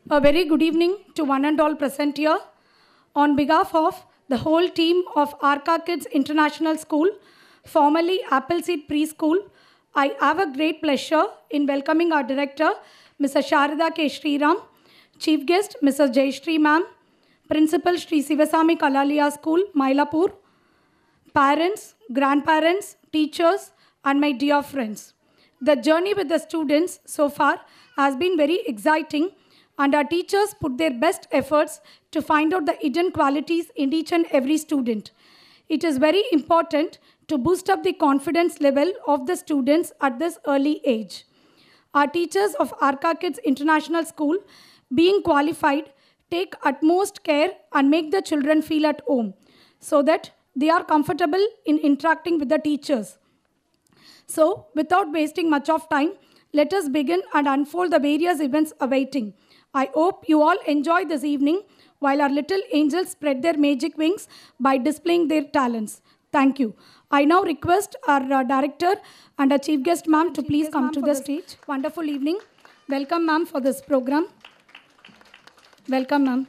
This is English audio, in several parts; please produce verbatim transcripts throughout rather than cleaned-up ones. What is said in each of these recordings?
A very good evening to one and all present here. On behalf of the whole team of Arca Kids International School, formerly Appleseed Preschool, I have a great pleasure in welcoming our director, Missus Sharada K. Sriram, Chief Guest, Missus Jayashree Ma'am, Principal Sri Sivasami Kalaliya School, Mylapore, parents, grandparents, teachers, and my dear friends. The journey with the students so far has been very exciting, and our teachers put their best efforts to find out the hidden qualities in each and every student. It is very important to boost up the confidence level of the students at this early age. Our teachers of Arca Kids International School, being qualified, take utmost care and make the children feel at home so that they are comfortable in interacting with the teachers. So, without wasting much of time, let us begin and unfold the various events awaiting. I hope you all enjoy this evening while our little angels spread their magic wings by displaying their talents. Thank you. I now request our uh, director and our chief guest ma'am to please come to the stage. Wonderful evening. Welcome ma'am for this program. Welcome ma'am.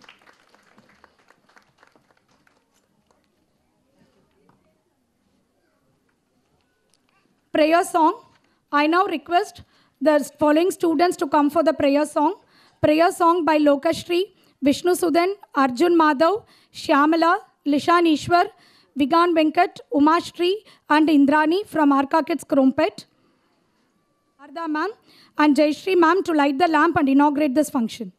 Prayer song. I now request the following students to come for the prayer song. Prayer song by Lokashri, Vishnu Sudan, Arjun Madhav, Shyamala, Lishan Ishwar, Vigan Venkat, Umashri, and Indrani from Arca Kids Krompet. Arda ma'am and Jayashree ma'am to light the lamp and inaugurate this function.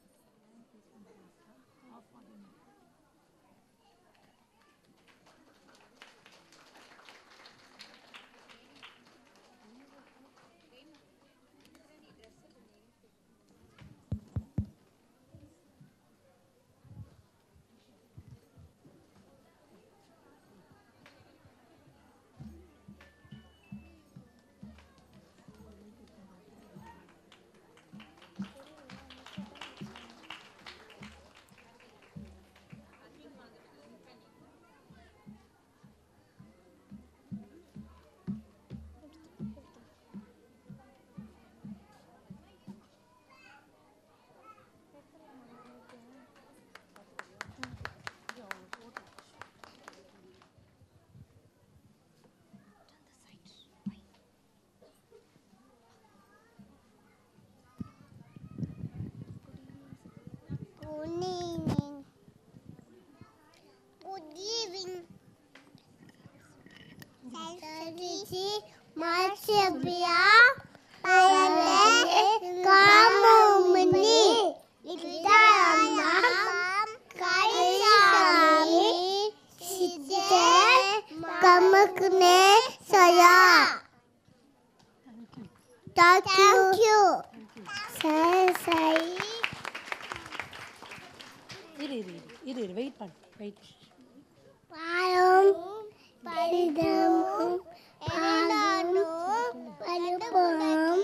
Thank you. Wait, wait. Param, Paridam, Palanu, Palipuram,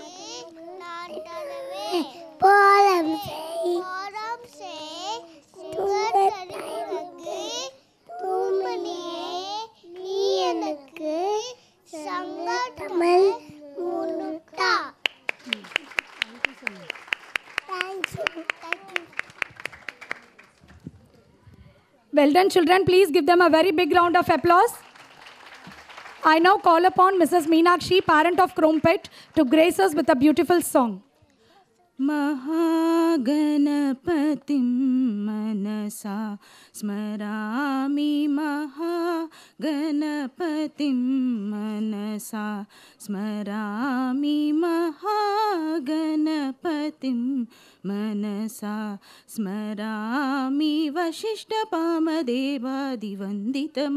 Param say, Param say, Sugatanaki, Tumani, Nianaki, Sangatamal, Munutta. Thank you so much. Thank you. Thank you. Well done, children. Please give them a very big round of applause. I now call upon Missus Meenakshi, parent of Krompet, to grace us with a beautiful song. Mahaganapatim manasa smarami Mahaganapatim manasa smarami Mahaganapatim manasa smarami Vashishtapamadevaadivandita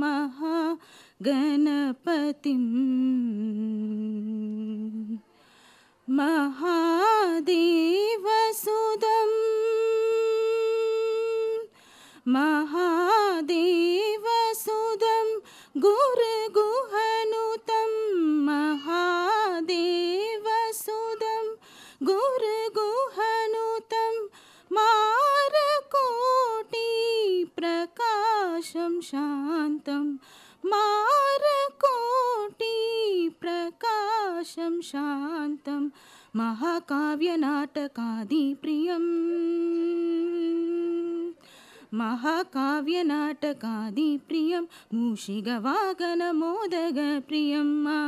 Mahaganapatim Mahadevasudam Mahadevasudam Guruguhanutam Mahadevasudam Guruguhanutam Marakoti Prakasham Shantam Marakoti Prakasham Shantam Mahakavya Natakadi Priyam महाकाव्यनाटकादिप्रियं मूषिकवाहनमोदकप्रियं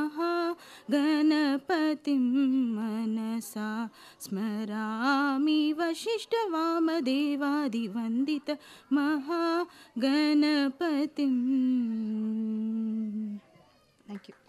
महागणपतिं मनसा स्मरामि वसिष्ठवामदेवादिवन्दित महागणपतिं. Thank you.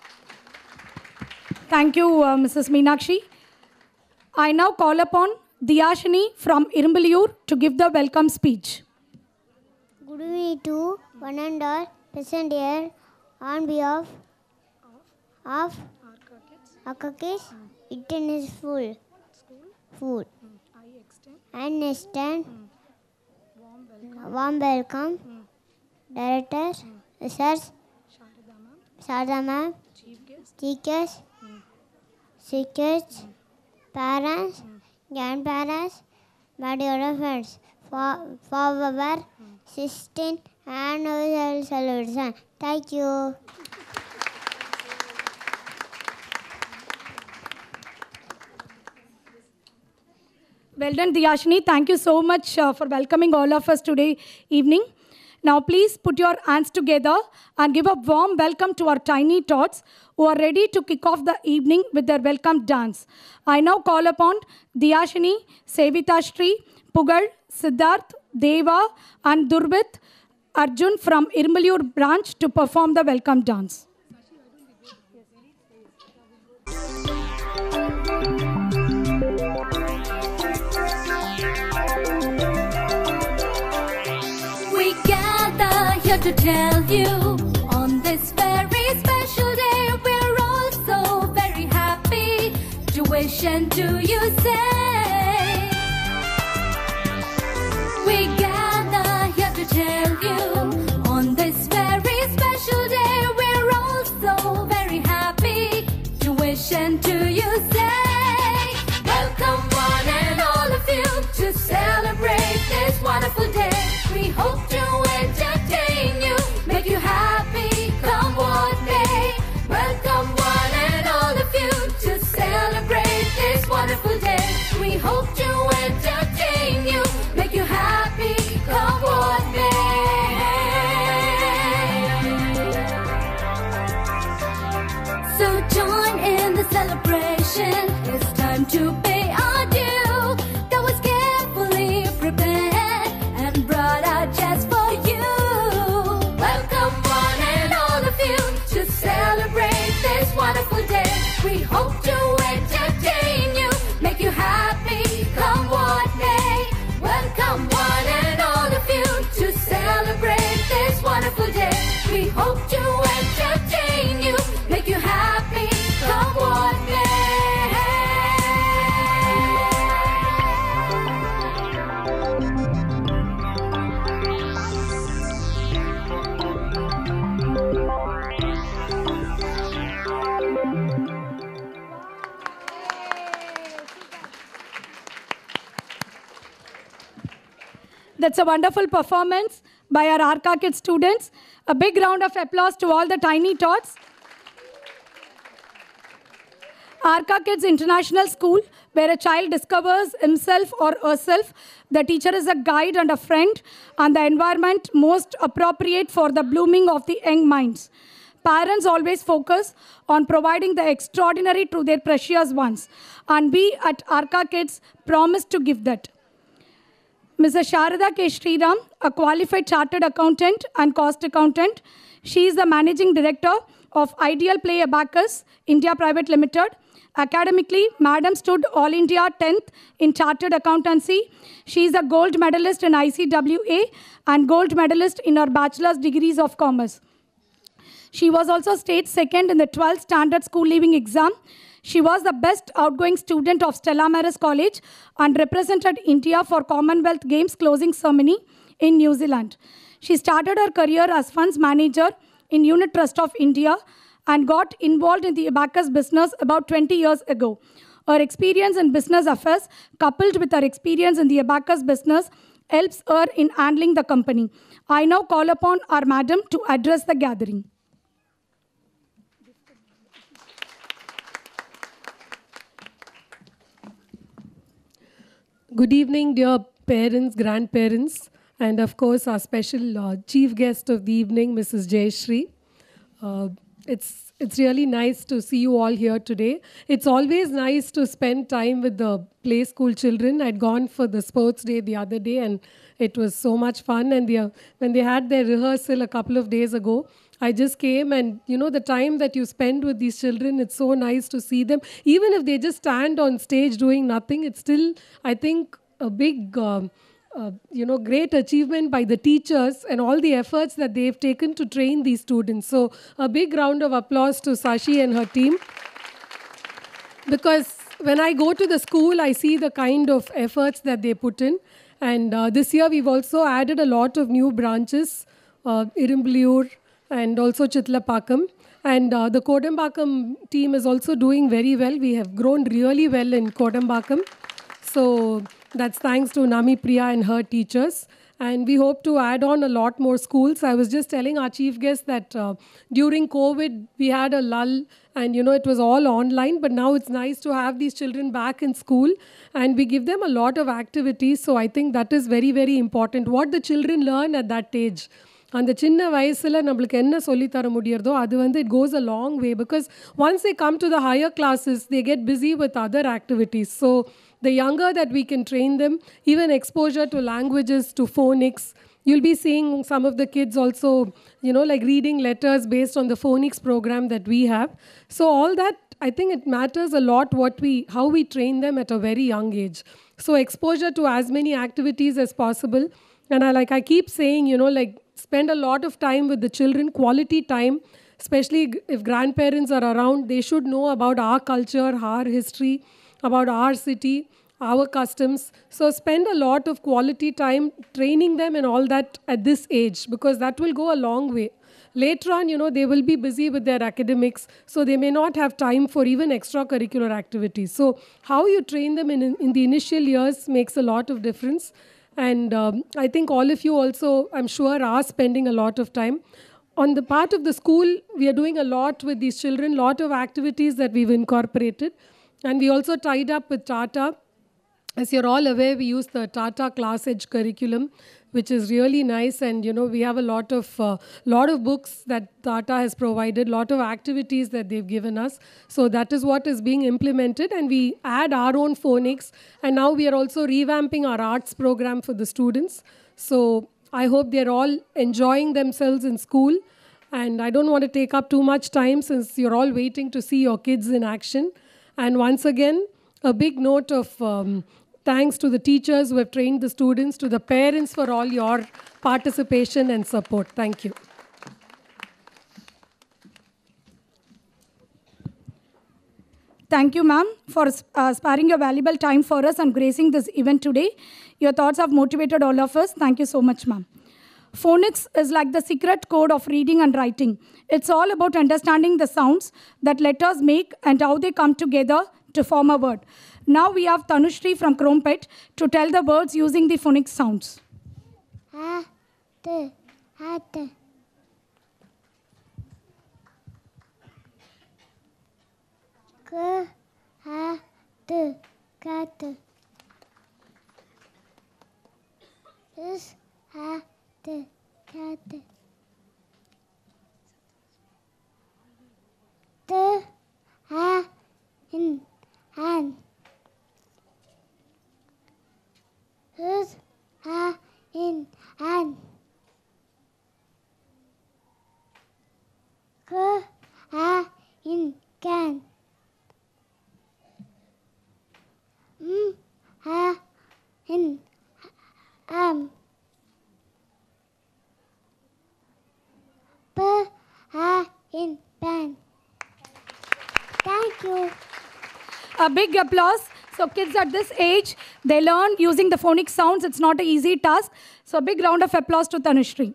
Thank you, uh, Missus Meenakshi. I now call upon Diyashini from Irumbalur to give the welcome speech. Good evening to one and all present here on behalf of Arka Kids International School. And extend warm welcome Director, Research, Sharda Ma'am, teachers, teachers, parents, grandparents, my dear friends, for, for our sixteenth annual celebration. Thank you. Well done, Diyashini. Thank you so much uh, for welcoming all of us today evening. Now, please put your hands together and give a warm welcome to our tiny tots who are ready to kick off the evening with their welcome dance. I now call upon Diyashini, Sevita Shri, Pugal, Siddharth, Deva, and Durvit Arjun from Irumbalur branch to perform the welcome dance. To tell you on this very special day, we're all so very happy to wish and to you say. We gather here to tell you on this very special day, we're all so very happy to wish and to you say. Welcome one and all of you to celebrate this wonderful day. We hope to entertain you, make you happy, come what may. Welcome one and all of you to celebrate this wonderful day. We hope to entertain you, make you happy, come what may. So join in the celebration, it's time to pay our due. That was carefully prepared and brought out just for you. Welcome one and all of you to celebrate this wonderful day. We hope to entertain you, make you happy, come what may. Welcome one and all of you to celebrate this wonderful day. We hope to entertain you, make you happy, come what may. That's a wonderful performance by our Arka Kids students. A big round of applause to all the tiny tots. Arka Kids International School, where a child discovers himself or herself. The teacher is a guide and a friend, and the environment most appropriate for the blooming of the young minds. Parents always focus on providing the extraordinary to their precious ones, and we at Arka Kids promise to give that. Missus Sharada K. Sriram, a qualified chartered accountant and cost accountant. She is the managing director of Ideal Play Abacus India Private Limited. Academically, Madam stood All India tenth in Chartered Accountancy. She is a gold medalist in I C W A and gold medalist in her bachelor's degrees of commerce. She was also state second in the twelfth standard school leaving exam. She was the best outgoing student of Stella Maris College and represented India for Commonwealth Games closing ceremony in New Zealand. She started her career as funds manager in Unit Trust of India and got involved in the abacus business about twenty years ago. Her experience in business affairs, coupled with her experience in the abacus business, helps her in handling the company. I now call upon our madam to address the gathering. Good evening, dear parents, grandparents, And of course, our special uh, chief guest of the evening, Missus Jayashree. Uh, it's, it's really nice to see you all here today. It's always nice to spend time with the play school children. I'd gone for the sports day the other day, and it was so much fun. And the, when they had their rehearsal a couple of days ago, I just came, and you know, the time that you spend with these children, it's so nice to see them. Even if they just stand on stage doing nothing, it's still, I think, a big, um, uh, you know, great achievement by the teachers and all the efforts that they've taken to train these students. So a big round of applause to Sashi and her team. Because when I go to the school, I see the kind of efforts that they put in. And uh, this year, we've also added a lot of new branches, uh, Irumbulur, and also Chitlapakam. And uh, the Kodambakam team is also doing very well. We have grown really well in Kodambakam. So that's thanks to Nami Priya and her teachers. And we hope to add on a lot more schools. I was just telling our chief guest that uh, during COVID, we had a lull, and you know, it was all online, but now it's nice to have these children back in school, and we give them a lot of activities. So I think that is very, very important. What the children learn at that age. அந்த சின்ன வயசில் நம்மளுக்கு என்ன சொல்லித்தர முடியறதோ அது வந்து it goes a long way, because once they come to the higher classes, they get busy with other activities. So the younger that we can train them, even exposure to languages, to phonics, you'll be seeing some of the kids also, you know, like reading letters based on the phonics program that we have. So all that, I think it matters a lot what we, how we train them at a very young age. So exposure to as many activities as possible. And I like I keep saying, you know, like spend a lot of time with the children, quality time, especially if grandparents are around. They should know about our culture, our history, about our city, our customs. So spend a lot of quality time training them and all that at this age, because that will go a long way. Later on, you know, they will be busy with their academics, so they may not have time for even extracurricular activities. So how you train them in, in the initial years makes a lot of difference. And um, I think all of you also, I'm sure, are spending a lot of time. On the part of the school, we are doing a lot with these children, lot of activities that we've incorporated. And we also tied up with Tata. As you're all aware, we use the Tata Class Edge curriculum, which is really nice. And, you know, we have a lot of uh, lot of books that Tata has provided, lot of activities that they've given us. So that is what is being implemented. And we add our own phonics. And now we are also revamping our arts program for the students. So I hope they're all enjoying themselves in school. And I don't want to take up too much time since you're all waiting to see your kids in action. And once again, a big note of um, thanks to the teachers who have trained the students, to the parents for all your participation and support. Thank you. Thank you, ma'am, for uh, sparing your valuable time for us and gracing this event today. Your thoughts have motivated all of us. Thank you so much, ma'am. Phonics is like the secret code of reading and writing. It's all about understanding the sounds that letters make and how they come together to form a word. Now we have Tanushri from Krompet to tell the words using the phonics sounds. Ha, te, ha, te. K, ha, te, ka, te. Is, ha, te, ka, te. Te, ha, in, han. Is, ha, in, han. K, ha, in, can. M, ha, in, am. P, ha, in, pan. Thank you. A big applause. So kids at this age, they learn using the phonic sounds. It's not an easy task. So a big round of applause to Tanushri.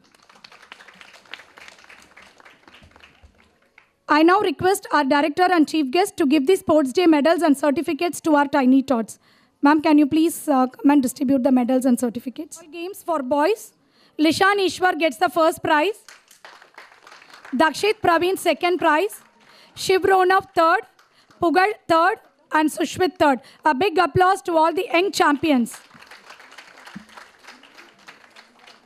I now request our director and chief guest to give the Sports Day medals and certificates to our tiny tots. Ma'am, can you please uh, come and distribute the medals and certificates? Games for boys. Lishan Ishwar gets the first prize. Dakshit Praveen second prize. Shiv Ronav third. Pugal third. And Sushwit third. A big applause to all the young champions.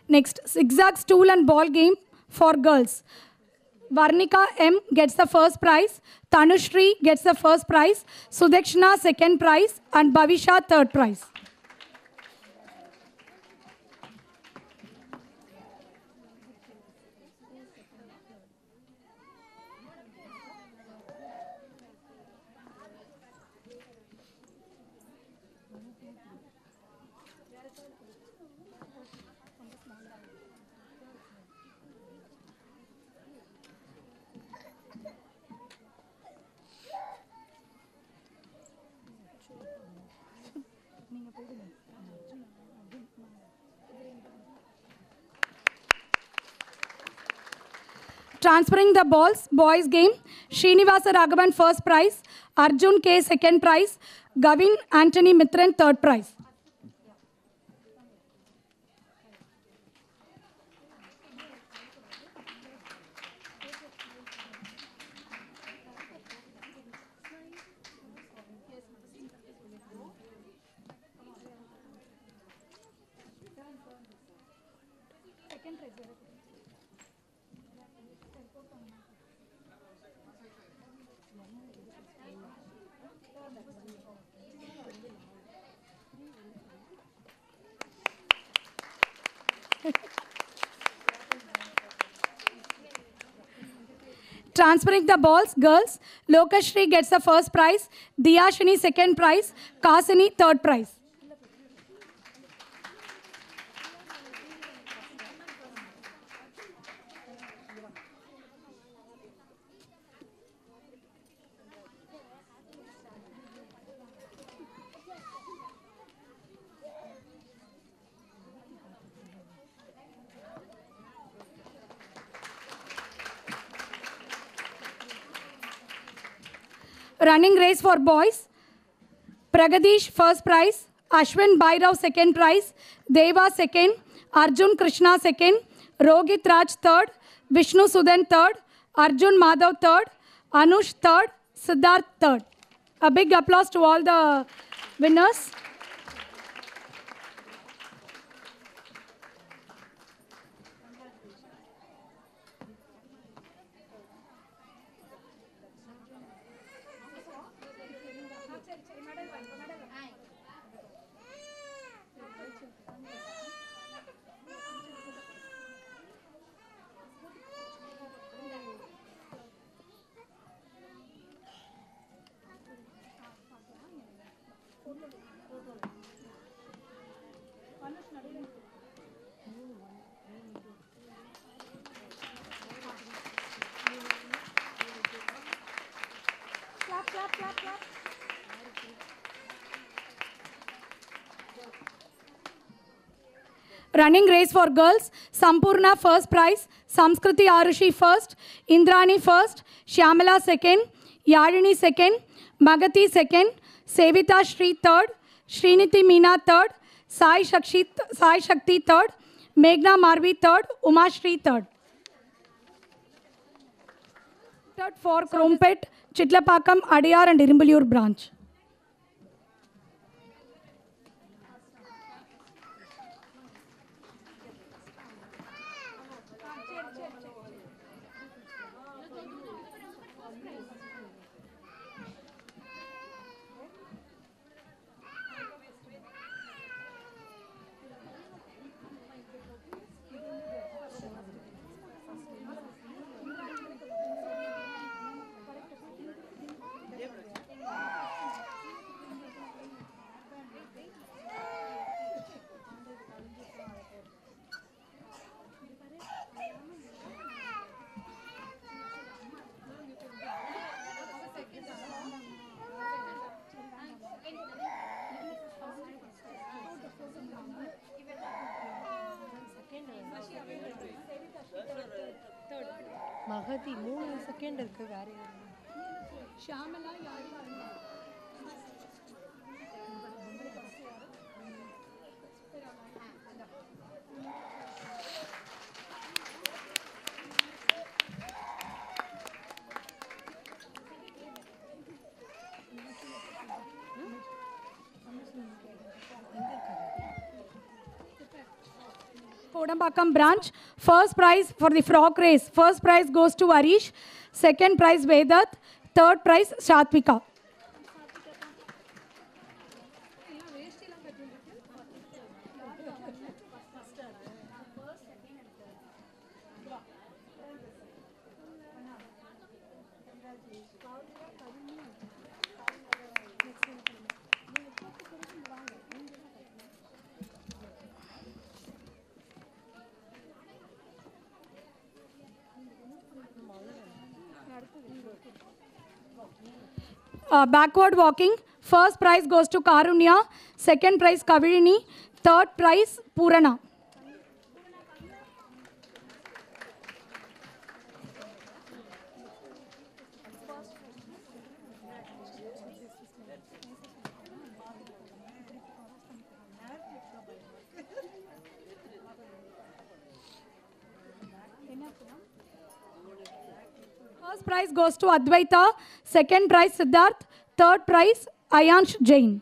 Next, zigzag stool and ball game for girls. Varnika M gets the first prize, Tanushri gets the first prize, Sudekshna second prize, and Bhavisha third prize. Transferring the balls, boys game. Srinivasa Raghavan first prize, Arjun K second prize, Gavin Anthony Mitran third prize. Transferring the balls, girls. Lokashri gets the first prize, Diyashini second prize, Kasini third prize. Running race for boys. Pragadish first prize, Ashwin Bhairav second prize, Deva second, Arjun Krishna second, Rohit Raj third, Vishnu Sudan third, Arjun Madhav third, Anush third, Siddharth third. A big applause to all the winners. Running race for girls. Sampurna first prize, Samskriti Arushi first, Indrani first, Shyamala second, Yadini second, Magati second, Sevita Shri third, Sriniti Meena third, Sai Shakti, Sai Shakti third, Meghna Marvi third, Uma Shri third. Third for Krompet, Chitlapakam, Adiyar and Irumbulur branch. Magadhi மூணு second இருக்கு வேற ஷியாமலா யாரு Kodambakam branch. First prize for the frog race. First prize goes to Arish. Second prize Vedat. Third prize Satvika. Uh, backward walking. First prize goes to Karunya. Second prize Kavirini. Third prize Purana. First prize goes to Advaita. Second prize Siddharth. Third prize Ayansh Jain.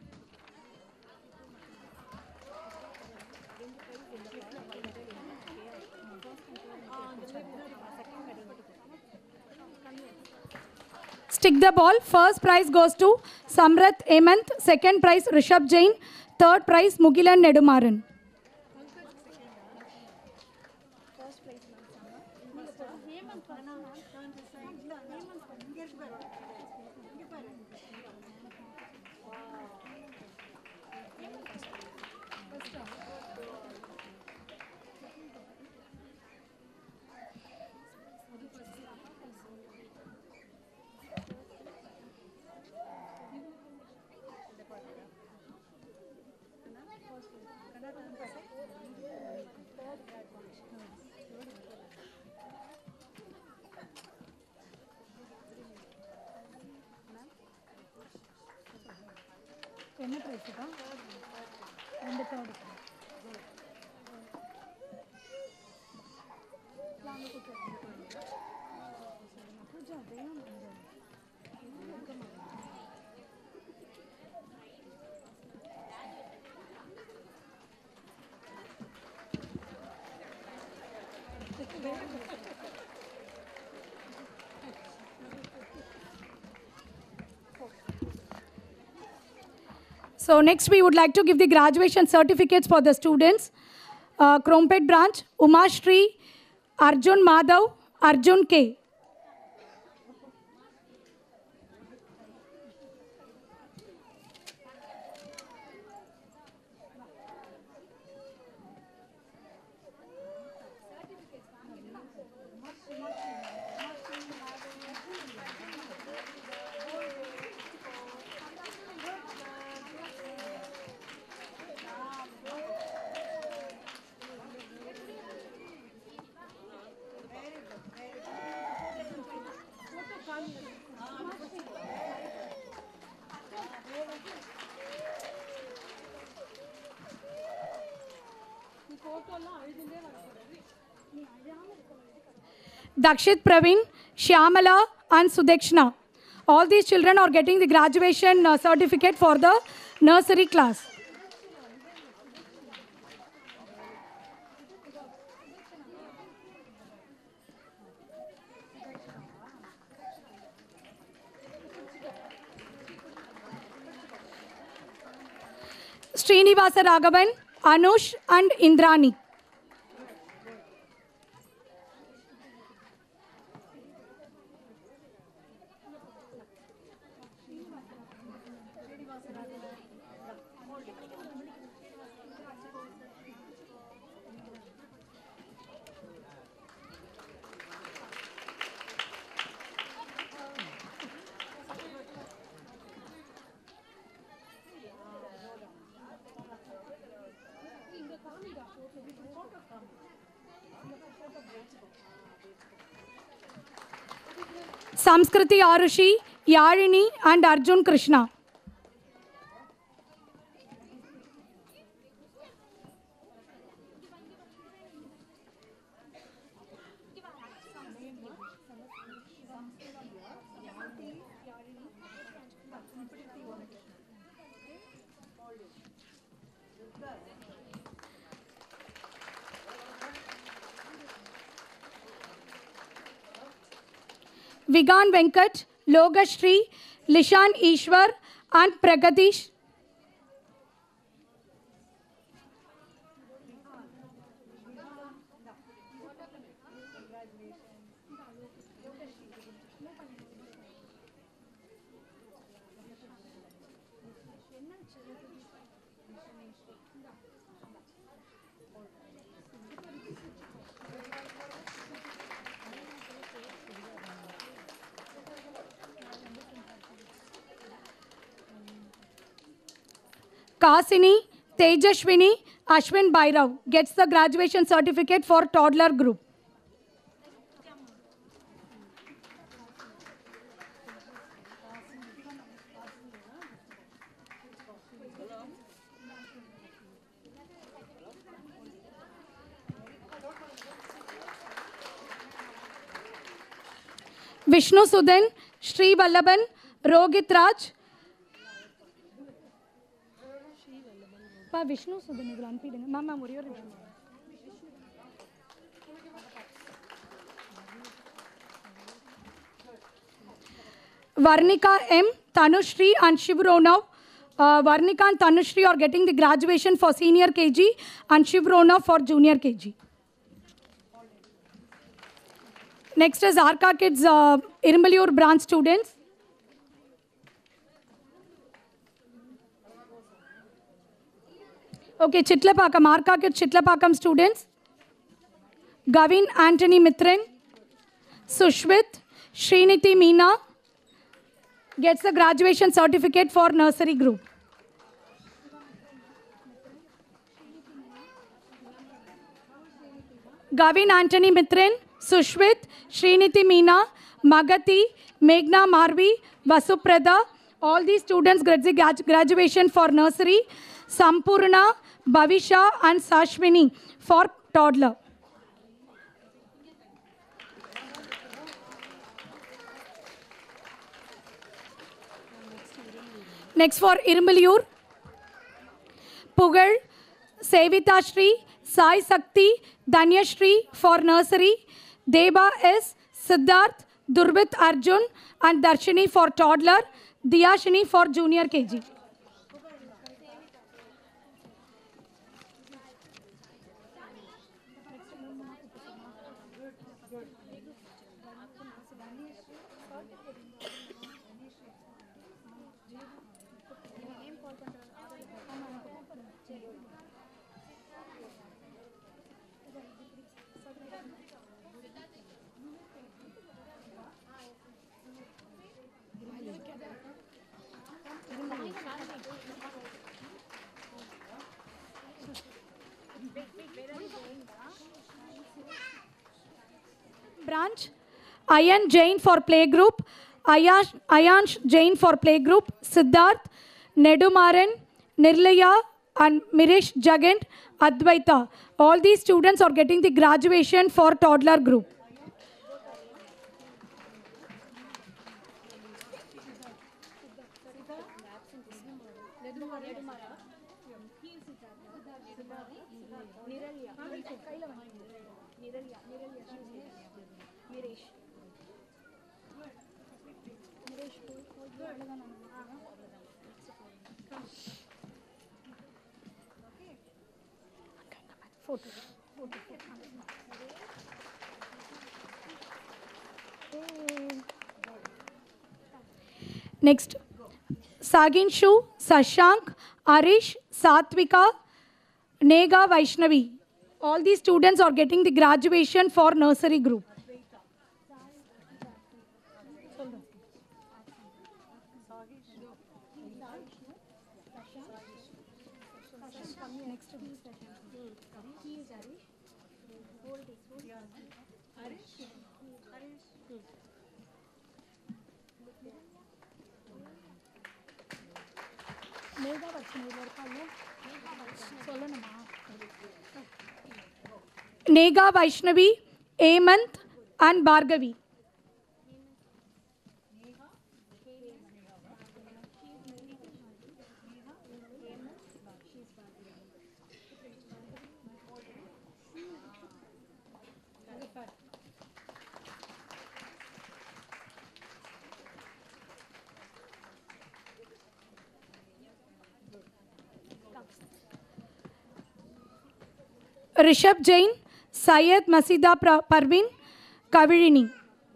Stick the ball. First prize goes to Samrat Hemant. Second prize Rishabh Jain. Third prize Mugilan Nedumaran. என்ன பிரைஸ்க்கா ரெண்டு third So next we would like to give the graduation certificates for the students. Uh, Krompet branch, Uma Shri, Arjun Madhav, Arjun K. Dakshit Praveen, Shyamala and Sudekshna. All these children are getting the graduation uh, certificate for the nursery class. Srinivasa Raghavan, Anush and Indrani. Samskriti Arushi, Yarini and Arjun Krishna. Vigan Venkat, Logashri, Lishan Ishwar, and Pragadish. Kasini, Tejashwini, Ashwin Bhairav gets the graduation certificate for toddler group. Vishnu Sudhin, Sri Vallaban, Rohit Raj. Pa Vishnu Sudhin is grand feeding. Ma'am, ma'am, worry Varnika M, Tanushri and Shivronav. Uh, Varnika and Tanushri are getting the graduation for senior K G and Shivronav for junior K G. Next is Arka Kids uh, Irumbalur branch students. Okay, Chitlapakam, Arka Kids Chitlapakam students. Gavin Anthony Mitrin, Sushwit, Sriniti Meena gets the graduation certificate for nursery group. Gavin Anthony Mitrin, Sushwit, Sriniti Meena, Magati, Meghna Marvi, Vasuprada, all these students get the graduation for nursery. Sampurna, Bhavisha and Sashwini for toddler. Next for Irumbalur, Pugal, Sevita Shri, Sai Sakti, Danyashri for nursery, Deba S, Siddharth, Durbit Arjun and Darshini for toddler, Diyashini for junior K G. Branch, Ayan Jain for playgroup, Ayash, Ayansh Jain for playgroup, Siddharth, Nedumaran, Nirlaya and Mirish Jagant, Advaita. All these students are getting the graduation for toddler group. Photo. Next, Saginshu, Sashank, Arish, Satvika, Nega Vaishnavi. All these students are getting the graduation for nursery group. Nega Vaishnavi, Amant and Bhargavi. Rishabh Jain, Syed Masida Pra- Parveen, Kavirini.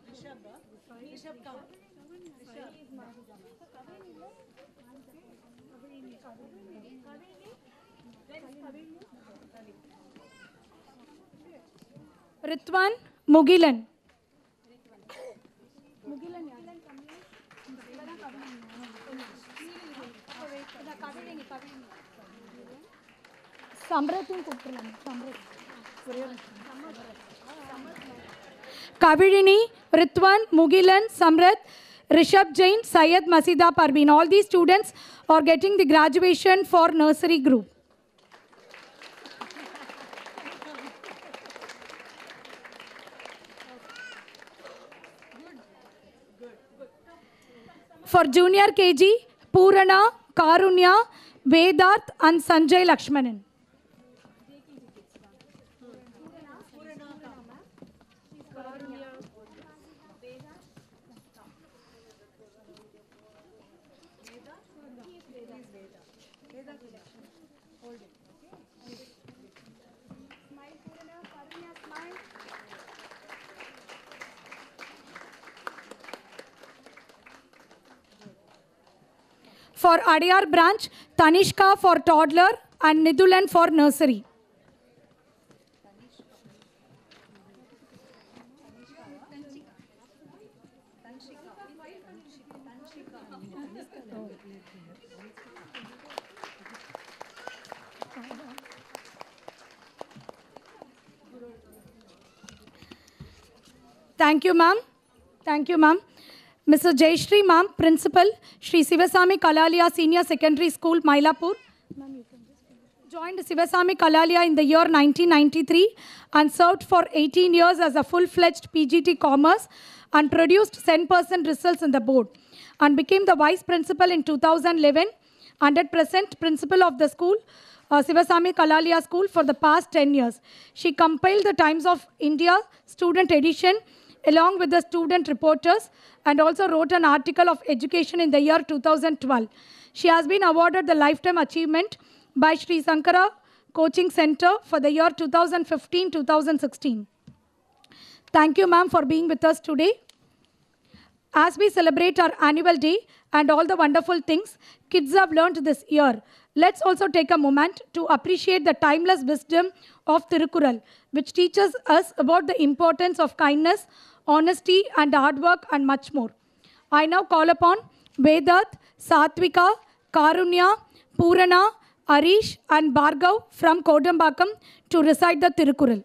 Ritwan Mugilan. Kavirini, Ritwan, Mugilan, Samrat, Rishabh Jain, Syed Masida Parveen. All these students are getting the graduation for nursery group. For junior K G, Purana, Karunya, Vedarth and Sanjay Lakshmanan. For Adyar branch, Tanishka for toddler and Nidulan for nursery. Thank you, ma'am. Thank you, ma'am. Missus Jayashree, ma'am, Principal, Shri Sivasami Kalalia Senior Secondary School, Mylapore. Joined Sivasami Kalalia in the year nineteen ninety-three and served for eighteen years as a full-fledged P G T Commerce and produced ten percent results in the board and became the Vice Principal in two thousand eleven and at present Principal of the school, uh, Sivasami Kalalia School for the past ten years. She compiled the Times of India student edition along with the student reporters and also wrote an article of education in the year two thousand twelve. She has been awarded the Lifetime Achievement by Sri Sankara Coaching Center for the year two thousand fifteen to two thousand sixteen. Thank you, ma'am, for being with us today. As we celebrate our annual day and all the wonderful things kids have learned this year, let's also take a moment to appreciate the timeless wisdom of Tirukkural, which teaches us about the importance of kindness, honesty, and hard work, and much more. I now call upon Vedath, Satvika, Karunya, Purana, Arish, and Bhargav from Kodambakam to recite the Tirukkural.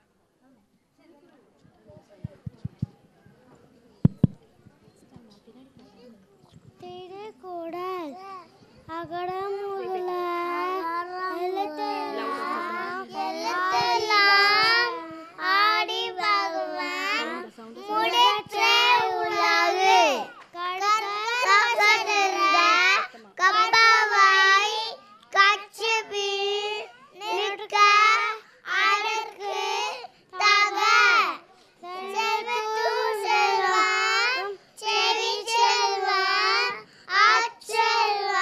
Tirukkural அகரம் முதல எழுத்தெல்லாம் எழுத்தெல்லாம் ஆடி பகவான் முடிச்ச உலகு கடற்கடந்த கம்பவாய் கச்சபி நிற்க அடக்கு தக செல்வத்து செல்வம் செவி செல்வம் அச்செல்வம்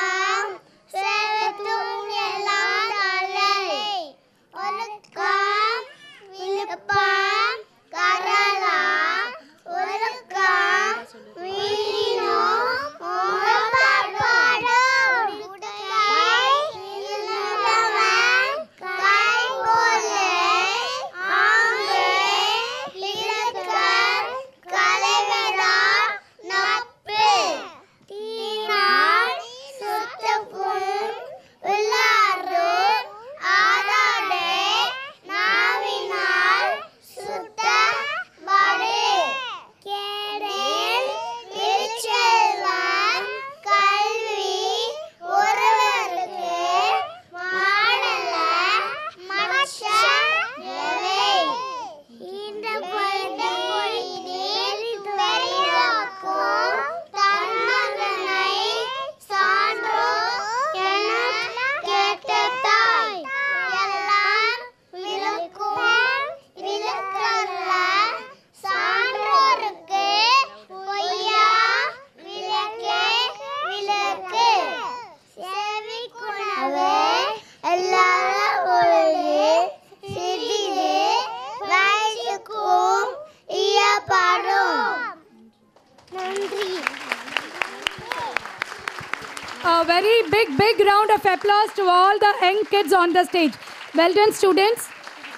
big, big, big round of applause to all the young kids on the stage. Well done, students.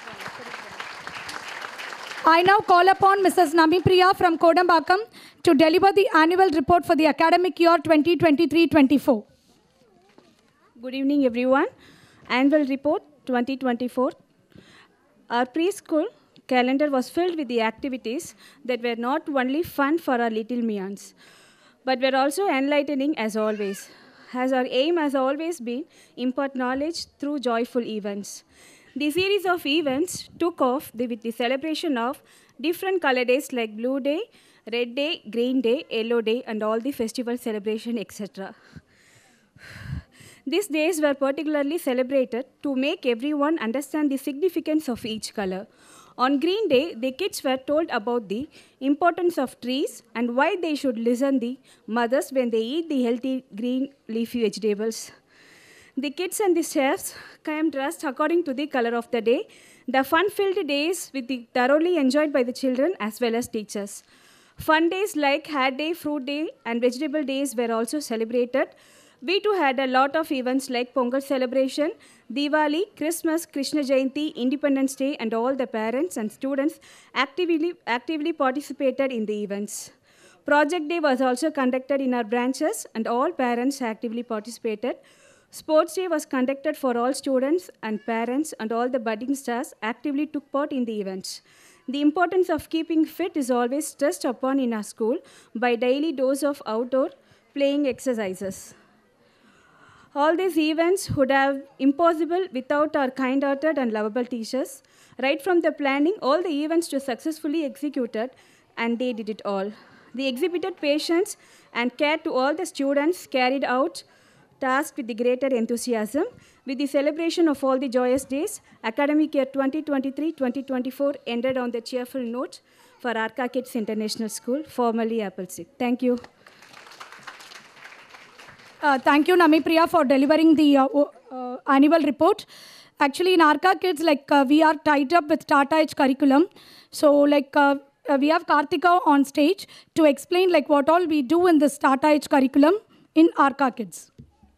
I now call upon Missus Nami Priya from Kodambakam to deliver the annual report for the academic year twenty twenty-three twenty-four. Good evening, everyone. Annual report twenty twenty-four. Our preschool calendar was filled with the activities that were not only fun for our little Mians, but were also enlightening as always, as our aim has always been impart knowledge through joyful events. The series of events took off with the celebration of different color days like Blue Day, Red Day, Green Day, Yellow Day, and all the festival celebration, et cetera. These days were particularly celebrated to make everyone understand the significance of each color. On Green Day, the kids were told about the importance of trees and why they should listen to the mothers when they eat the healthy green leafy vegetables. The kids and the chefs came dressed according to the color of the day. The fun-filled days will be thoroughly enjoyed by the children as well as teachers. Fun days like Hair Day, Fruit Day, and Vegetable Days were also celebrated. We too had a lot of events like Pongal celebration, Diwali, Christmas, Krishna Jayanti, Independence Day, and all the parents and students actively, actively participated in the events. Project Day was also conducted in our branches, and all parents actively participated. Sports Day was conducted for all students and parents, and all the budding stars actively took part in the events. The importance of keeping fit is always stressed upon in our school by daily dose of outdoor playing exercises. All these events would have been impossible without our kind-hearted and lovable teachers. Right from the planning, all the events were successfully executed, and they did it all. They exhibited patience and care to all the students, carried out tasks with the greater enthusiasm. With the celebration of all the joyous days, academic year twenty twenty-three twenty twenty-four ended on the cheerful note for Arka Kids International School, formerly Appleseed. Thank you. Uh, thank you, Nami Priya, for delivering the uh, uh, annual report. Actually, in Arka Kids, like uh, we are tied up with Tata Edge curriculum. So, like uh, uh, we have Karthika on stage to explain like what all we do in this Tata Edge curriculum in Arka Kids.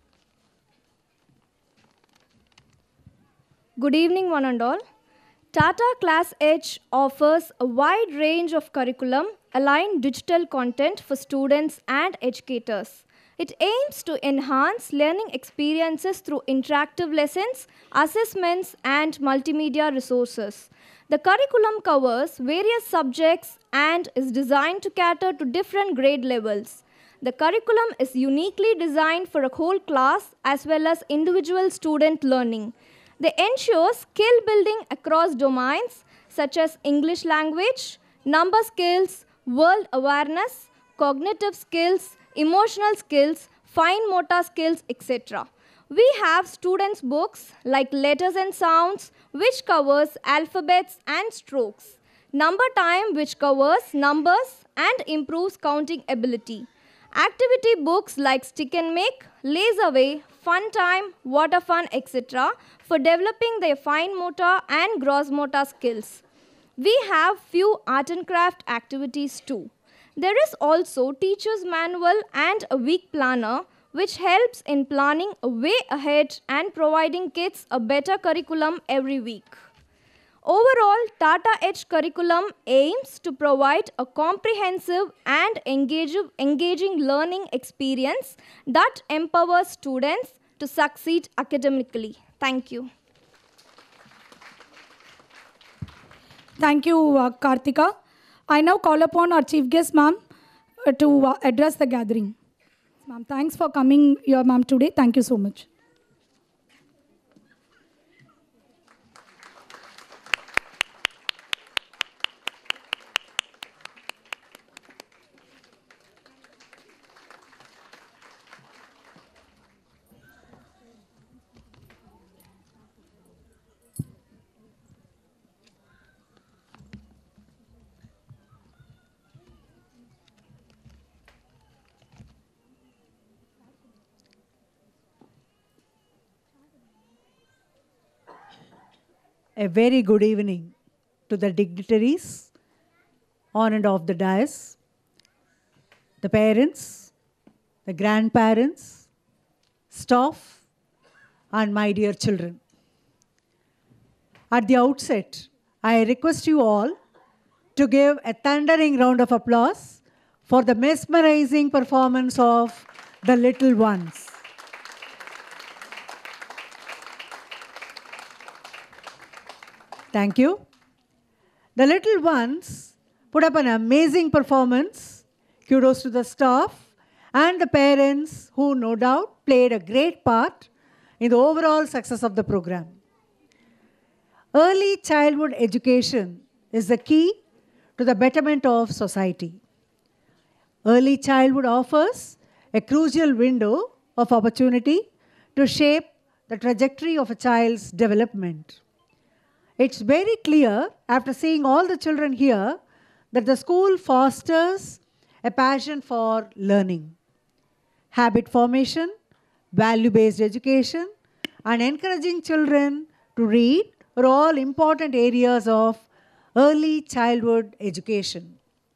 Good evening, one and all. Tata Class Edge offers a wide range of curriculum aligned digital content for students and educators. It aims to enhance learning experiences through interactive lessons, assessments, and multimedia resources. The curriculum covers various subjects and is designed to cater to different grade levels. The curriculum is uniquely designed for a whole class as well as individual student learning. They ensure skill building across domains such as English language, number skills, world awareness, cognitive skills, emotional skills, fine motor skills, et cetera. We have students' books like Letters and Sounds, which covers alphabets and strokes. Number Time, which covers numbers and improves counting ability. Activity books like Stick and Make, Lays Away, Fun Time, Water Fun, et cetera for developing their fine motor and gross motor skills. We have few art and craft activities too. There is also teacher's manual and a week planner which helps in planning a way ahead and providing kids a better curriculum every week. Overall, Tata Edge curriculum aims to provide a comprehensive and engaging, engaging learning experience that empowers students to succeed academically. Thank you. Thank you, uh, Karthika. I now call upon our chief guest, ma'am, uh, to uh, address the gathering. Ma'am, thanks for coming here, ma'am, today. Thank you so much. A very good evening to the dignitaries on and off the dais, the parents, the grandparents, staff, and my dear children. At the outset, I request you all to give a thundering round of applause for the mesmerizing performance of the little ones. Thank you. The little ones put up an amazing performance. Kudos to the staff and the parents who no doubt played a great part in the overall success of the program. Early childhood education is the key to the betterment of society. Early childhood offers a crucial window of opportunity to shape the trajectory of a child's development. It's very clear after seeing all the children here that the school fosters a passion for learning. Habit formation, value-based education, and encouraging children to read are all important areas of early childhood education.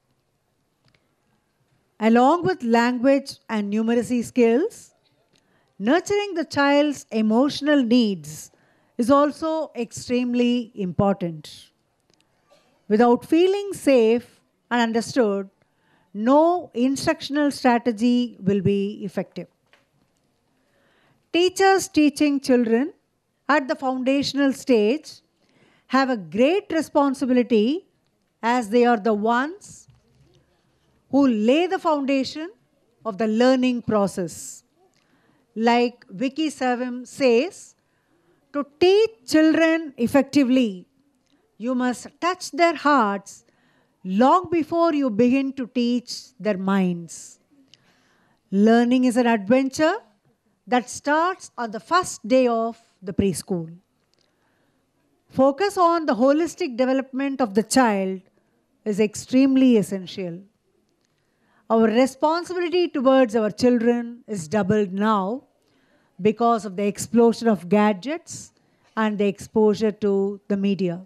Along with language and numeracy skills, nurturing the child's emotional needs is also extremely important. Without feeling safe and understood, no instructional strategy will be effective. Teachers teaching children at the foundational stage have a great responsibility as they are the ones who lay the foundation of the learning process. Like Vicky Savim says, to teach children effectively, you must touch their hearts long before you begin to teach their minds. Learning is an adventure that starts on the first day of the preschool. Focus on the holistic development of the child is extremely essential. Our responsibility towards our children is doubled now because of the explosion of gadgets and the exposure to the media.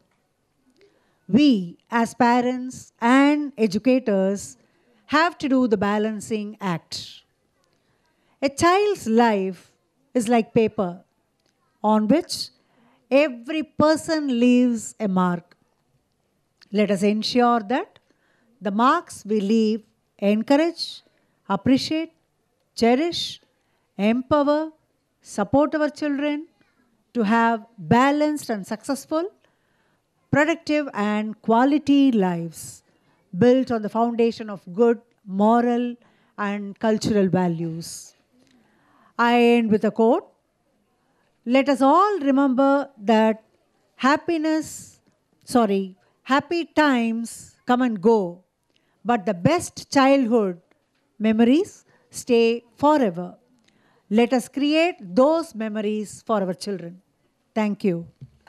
We, as parents and educators, have to do the balancing act. A child's life is like paper on which every person leaves a mark. Let us ensure that the marks we leave encourage, appreciate, cherish, empower, support our children to have balanced and successful, productive and quality lives built on the foundation of good moral and cultural values. I end with a quote. Let us all remember that happiness, sorry, happy times come and go, but the best childhood memories stay forever. Let us create those memories for our children. Thank you.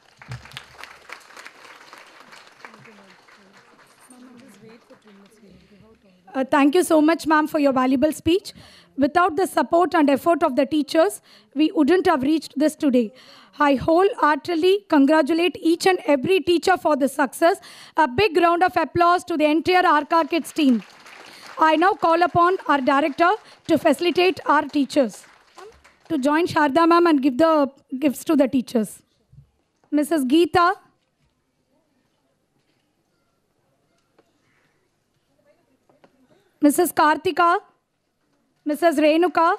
Uh, thank you so much, ma'am, for your valuable speech. Without the support and effort of the teachers, we wouldn't have reached this today. I wholeheartedly congratulate each and every teacher for the success. A big round of applause to the entire Arca Kids team. I now call upon our director to facilitate our teachers to join Sharda ma'am and give the gifts to the teachers. Missus Geeta, Missus Kartika, Missus Renuka,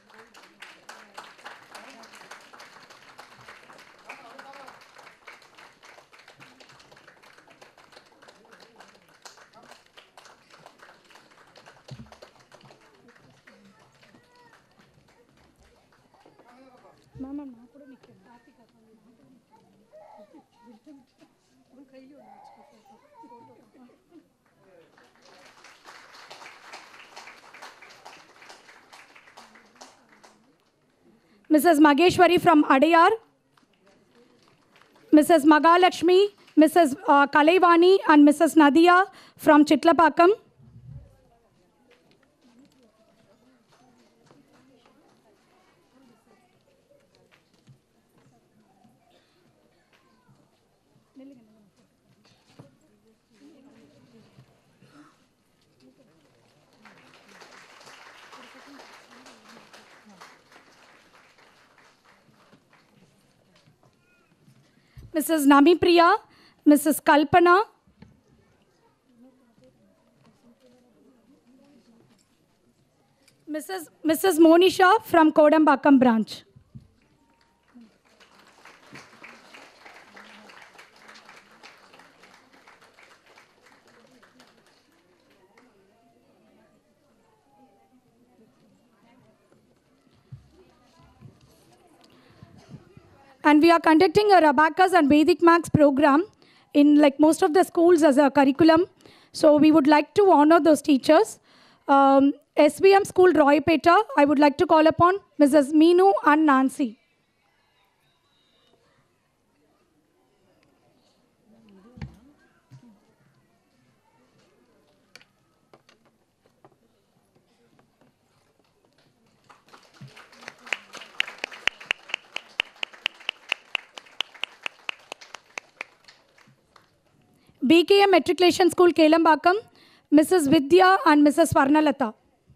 Missus Mageshwari from Adayar, Missus Magalakshmi, Missus Uh, Kalaivani and Missus Nadia from Chitlapakam. Missus Nami Priya, Missus Kalpana, Missus Missus Monisha from Kodambakam branch. And we are conducting a Abacus and Vedic Maths program in like most of the schools as a curriculum. So we would like to honor those teachers. Um, S B M School Roypeta, I would like to call upon Missus Meenu and Nancy. B K M Matriculation School, Kelambakam, Missus Vidya and Missus Swarnalata.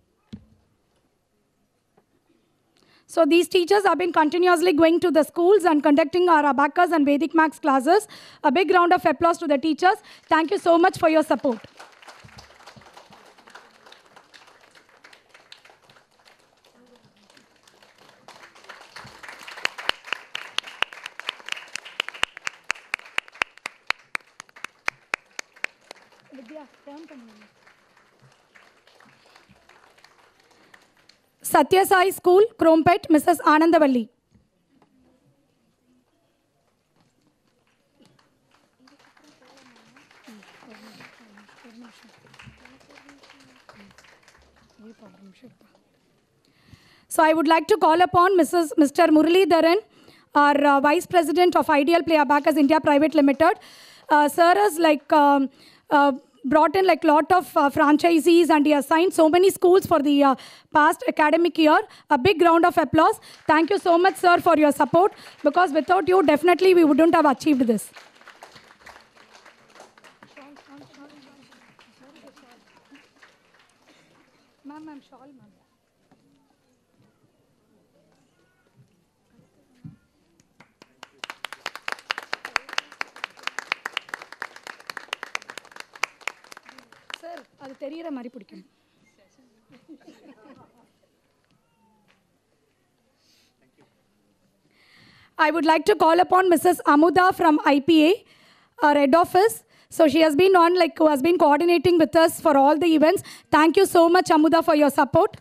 So these teachers have been continuously going to the schools and conducting our Abacus and Vedic Maths classes. A big round of applause to the teachers. Thank you so much for your support. Satya Sai School, Krompet, Missus Anandavalli. So I would like to call upon Missus Mister Murali Dharan, our uh, Vice President of Ideal Play Abacus India Private Limited. Uh, sir has like um, uh, brought in like lot of uh, franchisees and he has signed so many schools for the uh, past academic year. A big round of applause. Thank you so much, sir, for your support, because without you, definitely we wouldn't have achieved this. Ma'am, I'm shawl, ma'am. Sir, அது தெரியற மாதிரி பிடிக்கும். I would like to call upon Missus Amuda from I P A, our head office. So she has been on, like, who has been coordinating with us for all the events. Thank you so much, Amuda, for your support.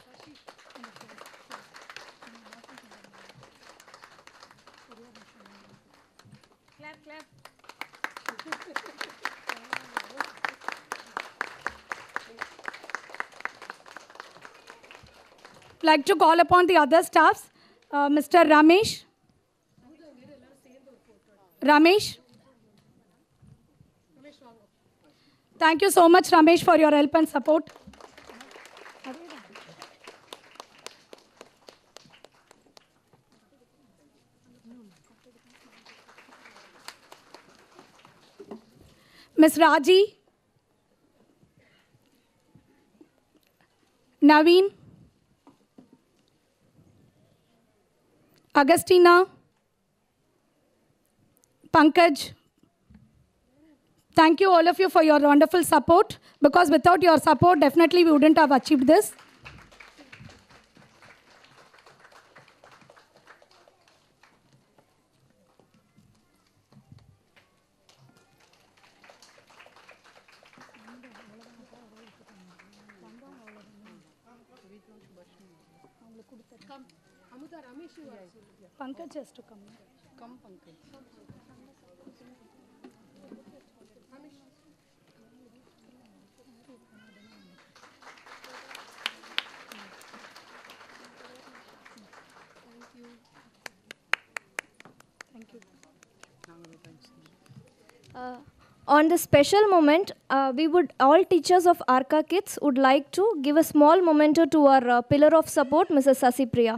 Clap, clap. Like to call upon the other staffs, uh, Mister Ramesh. Ramesh. Thank you so much, Ramesh, for your help and support. Miss Raji. Naveen. Agustina. Pankaj. Thank you, all of you, for your wonderful support, because without your support, definitely we wouldn't have achieved this. Come, Amuda, Ramesh, you are. Pankaj has to come. Come, Pankaj. Uh, on this special moment, uh, we would, all teachers of Arka Kids would like to give a small memento to our uh, pillar of support, Missus Sasi Priya.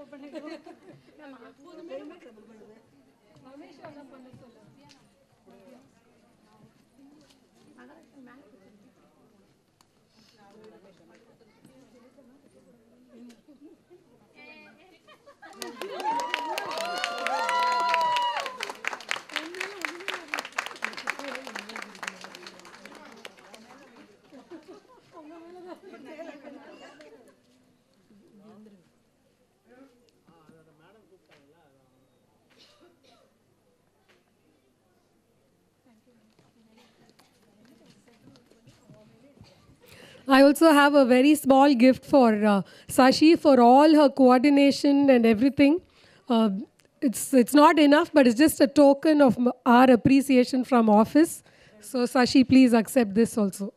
I also have a very small gift for uh, Sashi for all her coordination and everything. Uh, it's, it's not enough, but it's just a token of m- our appreciation from office. So Sashi, please accept this also.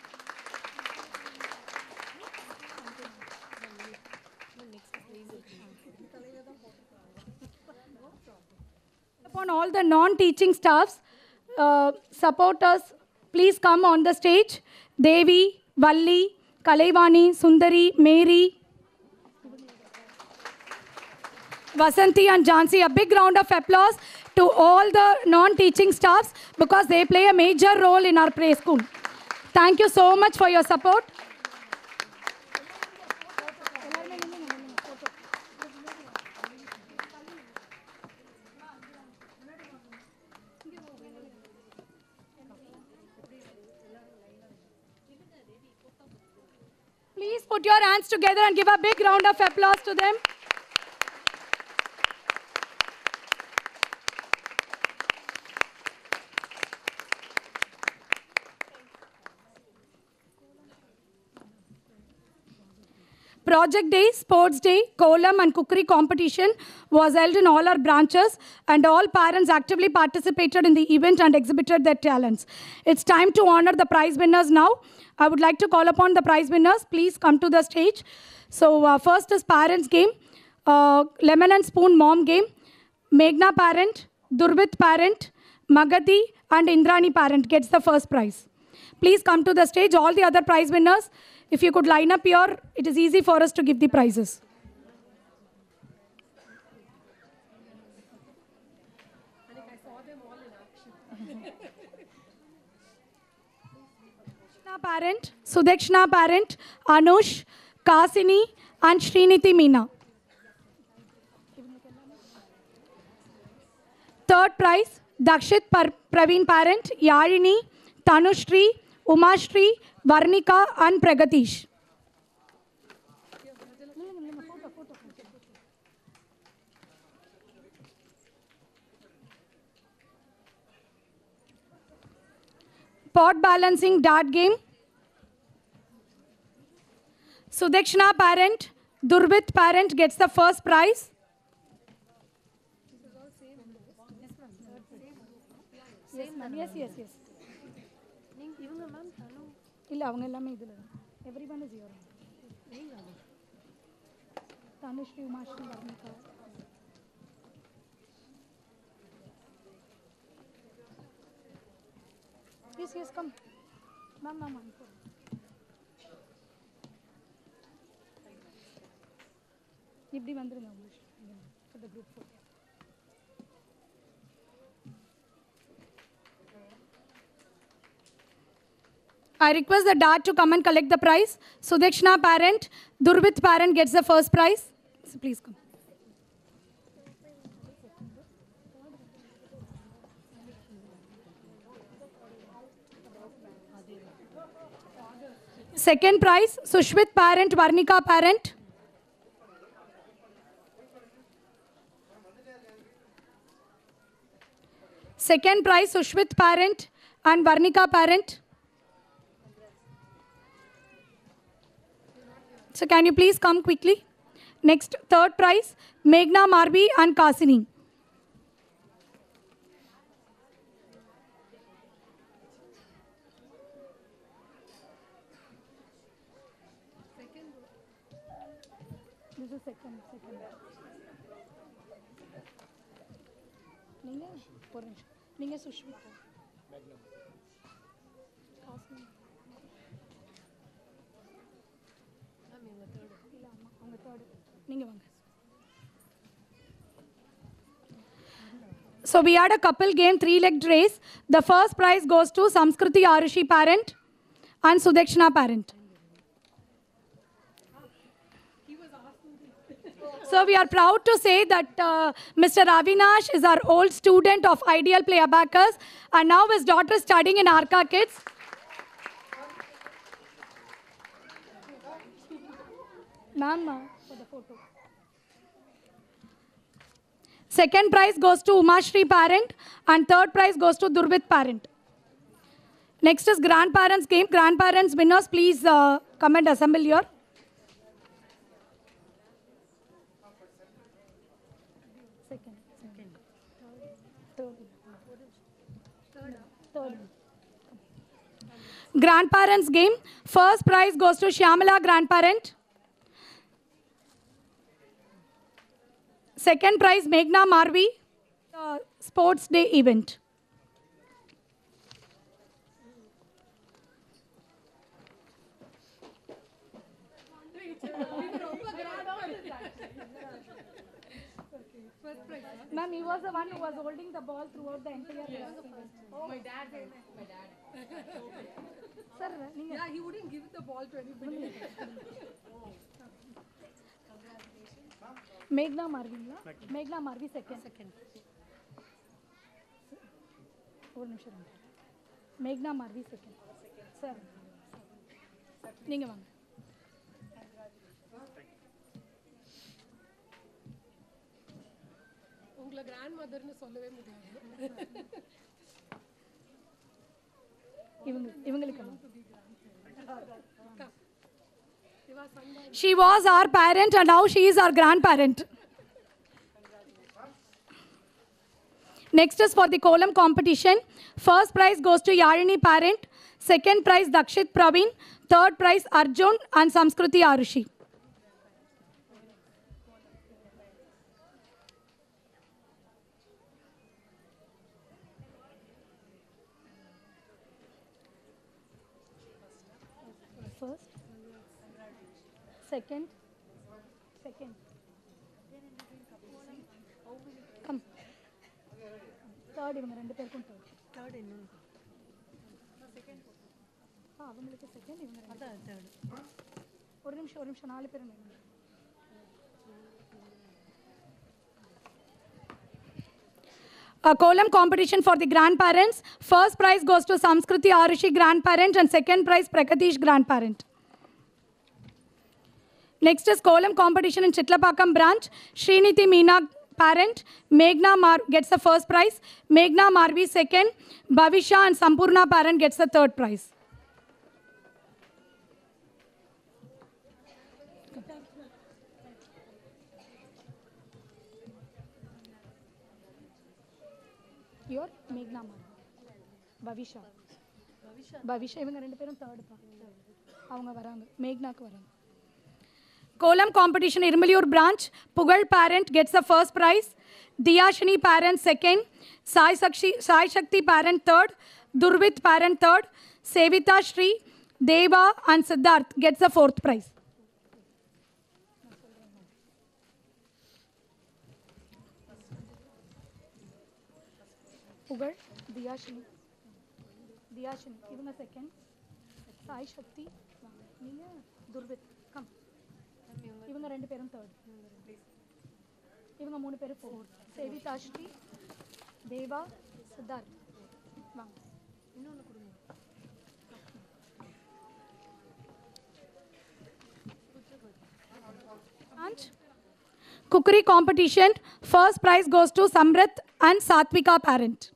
Upon all the non-teaching staffs, uh, supporters, please come on the stage. Devi, Valli, Kalaivani, Sundari, Mary, Vasanti and Jhansi. A big round of applause to all the non-teaching staffs because they play a major role in our play school. Thank you so much for your support. Please put your hands together and give a big round of applause to them. Project Day, Sports Day, Kolam and Cookery competition was held in all our branches and all parents actively participated in the event and exhibited their talents. It's time to honor the prize winners now. I would like to call upon the prize winners. Please come to the stage. So uh, first is parents game, uh, lemon and spoon mom game, Meghna parent, Durvit parent, Magadi and Indrani parent gets the first prize. Please come to the stage. All the other prize winners, if you could line up here, it is easy for us to give the prizes. Sudekshna parent, Sudekshna parent, Anush, Kasini and Sriniti Meena. Third prize, Dakshit Par Praveen parent, Yalini, Tanushri, Umashri, Varnika and Pragatish. Pot balancing dart game. Sudekshna parent, Durvit parent gets the first prize. Yes, yes, yes. Everyone is here. Tanushri, Umashri, Varnika. Yes, yes, come. Ma'am, ma'am, ma'am. இப்படி வந்துருங்க for the group photo. I request the dart to come and collect the prize. Sudekshna parent, Durvit parent gets the first prize. So please come. Second prize, Sushmit parent, Varnika parent. Second prize, Sushmit parent and Varnika parent. So can you please come quickly? Next, third prize, Meghna Marbi and Kasini. This is second, second. Ninga, orange. Ninga Sushmita. Kasini. நீங்க வாங்க So we had a couple game, three-legged race. The first prize goes to Samskriti Arushi parent and Sudekshana parent. So we are proud to say that uh, Mister Avinash is our old student of Ideal Play Abacus, and now his daughter is studying in Arca Kids. Ma'am, uh, for the photo. Second prize goes to Umashri parent, and third prize goes to Durvit parent. Next is grandparents game. Grandparents winners, please uh, come and assemble here. Second, second, third, third, third. Grandparents game. First prize goes to Shyamala grandparent. Second prize Meghna Marvi, uh, sports day event. Ma'am, he was the one who was holding the ball throughout the entire event. Oh, my dad, my dad. Sir, Yeah, he wouldn't give the ball to anybody. Meghna Marvi, Meghna Marvi second. Second. ஒரு நிமிஷம் மேக்னா மார்வி second sir நீங்க வாங்க. உங்களை grand மதர்னு சொல்லவே முடியாது. இவங்க இவங்களுக்கு She was our parent and now she is our grandparent. Next is for the Kolam competition. First prize goes to Yarini parent. Second prize Dakshit Praveen. Third prize Arjun and Samskruti Arushi. First. Second. Second. Come. Third இவங்க ரெண்டு பேருக்கும் third. Third இன்னொன்னு. Second. ஆ அவங்களுக்கு second இவங்க ரெண்டு. அதான் third. ஒரு நிமிஷம் ஒரு நிமிஷம் நாலு பேர் நில்லுங்க. A Kolam competition for the grandparents. First prize goes to Samskruti Arushi grandparent and second prize Prakatish grandparent. Next is Kolam competition in Chitlapakam branch. Sriniti Meena parent. Meghna Mar gets the first prize. Meghna Marvi second. Bhavisha and Sampurna parent gets the third prize. Your Meghna Marvi. Bhavisha. Bhavisha இவங்க ரெண்டு பேரும் third பா. அவங்க வராங்க. மேக்னாக்கு வராங்க. Kolam competition Irmalur branch. Pugal parent gets the first prize. Diyashini parent second. Sai Sakshi, Sai Shakti parent third. Durvit parent third. Sevita Shri, Deva and Siddharth gets the fourth prize. Pugal, Diyashini. Diyashini, even a second. Sai Shakti, Durvit, come. இவங்க ரெண்டு பேரும் third. இவங்க மூணு பேரும் fourth. சேவிதா Sri, தேவா, சித்தார்த். வாங்க. இன்னொன்னு கொடுங்க. And cookery competition. First prize goes to Samrit and Satvika parent.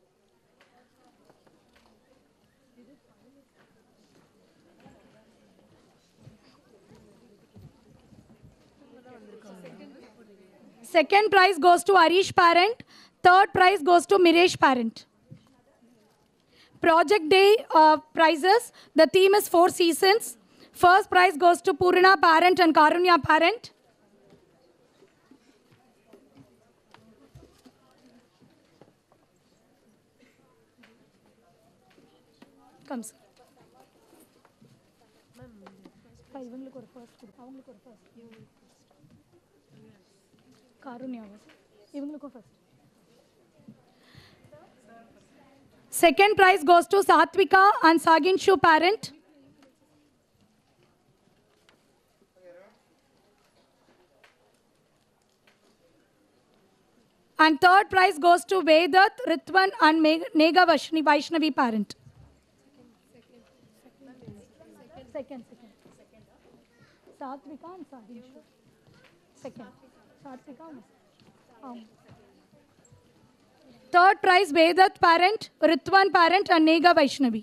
Second prize goes to Arish parent. Third prize goes to Miresh parent. Project day uh, prizes. The theme is four seasons. First prize goes to Purna parent and Karunya parent. Comes. இவங்களுக்கு ஒரு first கொடுப்போம். அவங்களுக்கு ஒரு first. Karunya இவங்களுக்கும் first. Second prize goes to Satvika and Saginshu parent. And third prize goes to Vedat, Ritwan and Nega Vaishnavi, Vaishnavi parent. Second, second. Satvika and Saginshu. Second. Satvika and um. Third prize, Vedat parent, Ritwan parent and Nega Vaishnavi.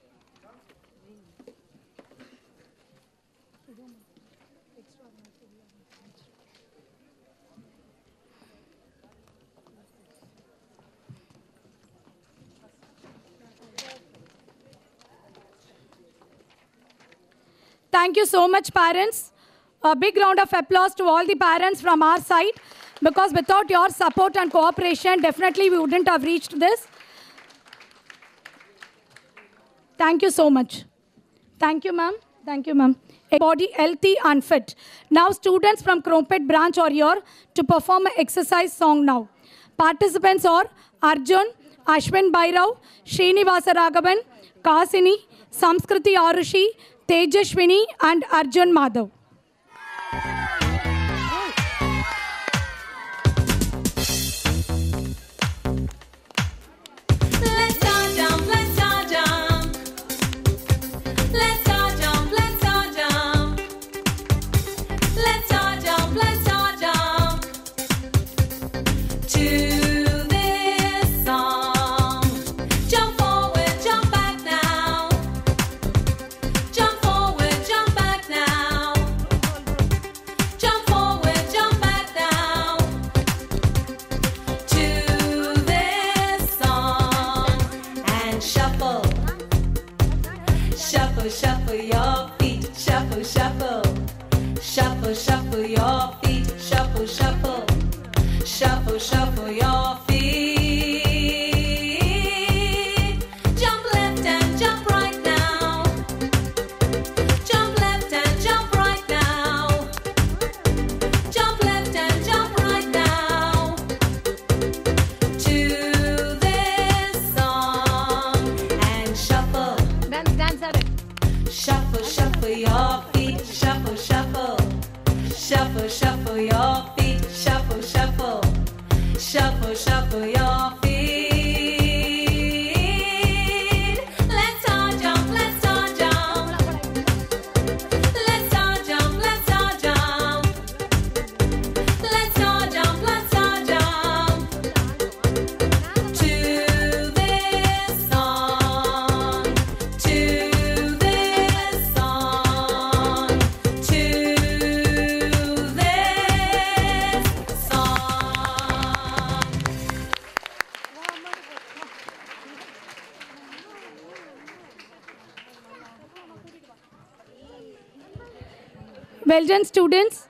Thank you so much, parents. A big round of applause to all the parents from our side, because without your support and cooperation, definitely we wouldn't have reached this. Thank you so much. Thank you, ma'am. Thank you, ma'am. Body healthy and fit. Now, students from Crumpet branch are here to perform an exercise song now. Participants are Arjun, Ashwin Bhairav, Srinivasa Raghavan, Kasini, Samskriti Arushi, Tejashwini and Arjun Madhav. Let's go jump, let's go jump. Let's go jump, let's go jump. Let's go jump, let's go jump. To this song. Jump forward, jump back now. Jump forward, jump back now. Jump forward, jump back now. To this song. And shuffle. Shuffle, shuffle your feet. Shuffle, shuffle. Shuffle, shuffle your feet. Shuffle, shuffle. Shuffle, shuffle your feet. Jump left and jump right now. Jump left and jump right now. Jump left and jump right now. To this song. And shuffle. Dance, dance at it. Shuffle, shuffle your feet. Shuffle, shuffle. Shuffle, shuffle your feet. Shuffle, shuffle. Shuffle, shuffle your feet. Let's all jump, let's all jump. Let's all jump, let's all jump. Let's all jump, let's all jump. To this song. To this song. To this song. Well done, students.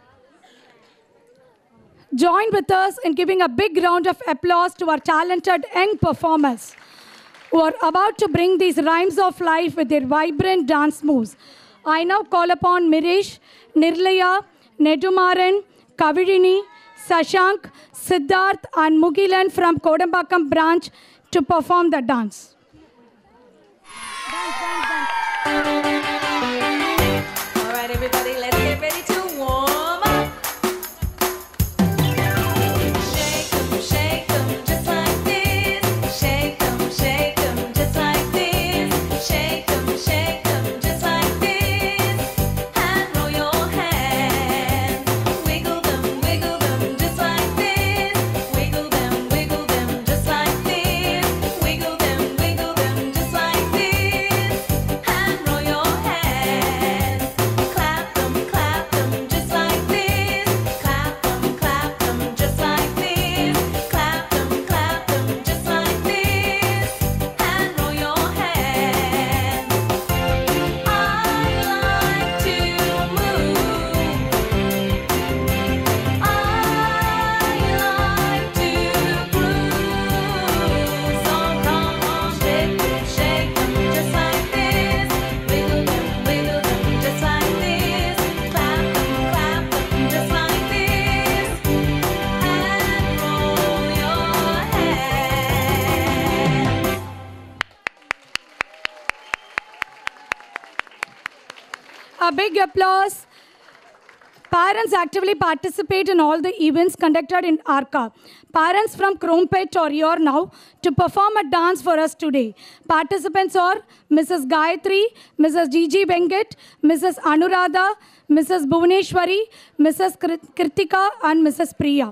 Join with us in giving a big round of applause to our talented young performers who are about to bring these rhymes of life with their vibrant dance moves. I now call upon Mirish, Nirlaya, Nedumaran, Kavirini, Sashank, Siddharth and Mugilan from Kodambakam branch to perform the dance. All right, everybody, let's get ready to warm up. Shake 'em, shake 'em, just like this. Shake 'em, shake 'em, just like this. Shake 'em, shake 'em, just like this. And roll your hands. Wiggle them, wiggle them, just like this. Wiggle them, wiggle them, just like this. Wiggle them, wiggle them, just like this. And roll your A big applause. Parents actively participate in all the events conducted in Arka. Parents from Krompet are here now to perform a dance for us today. Participants are Missus Gayatri, Missus Gigi Venkat, Missus Anuradha, Missus Bhuvaneshwari, Missus Kritika, and Missus Priya.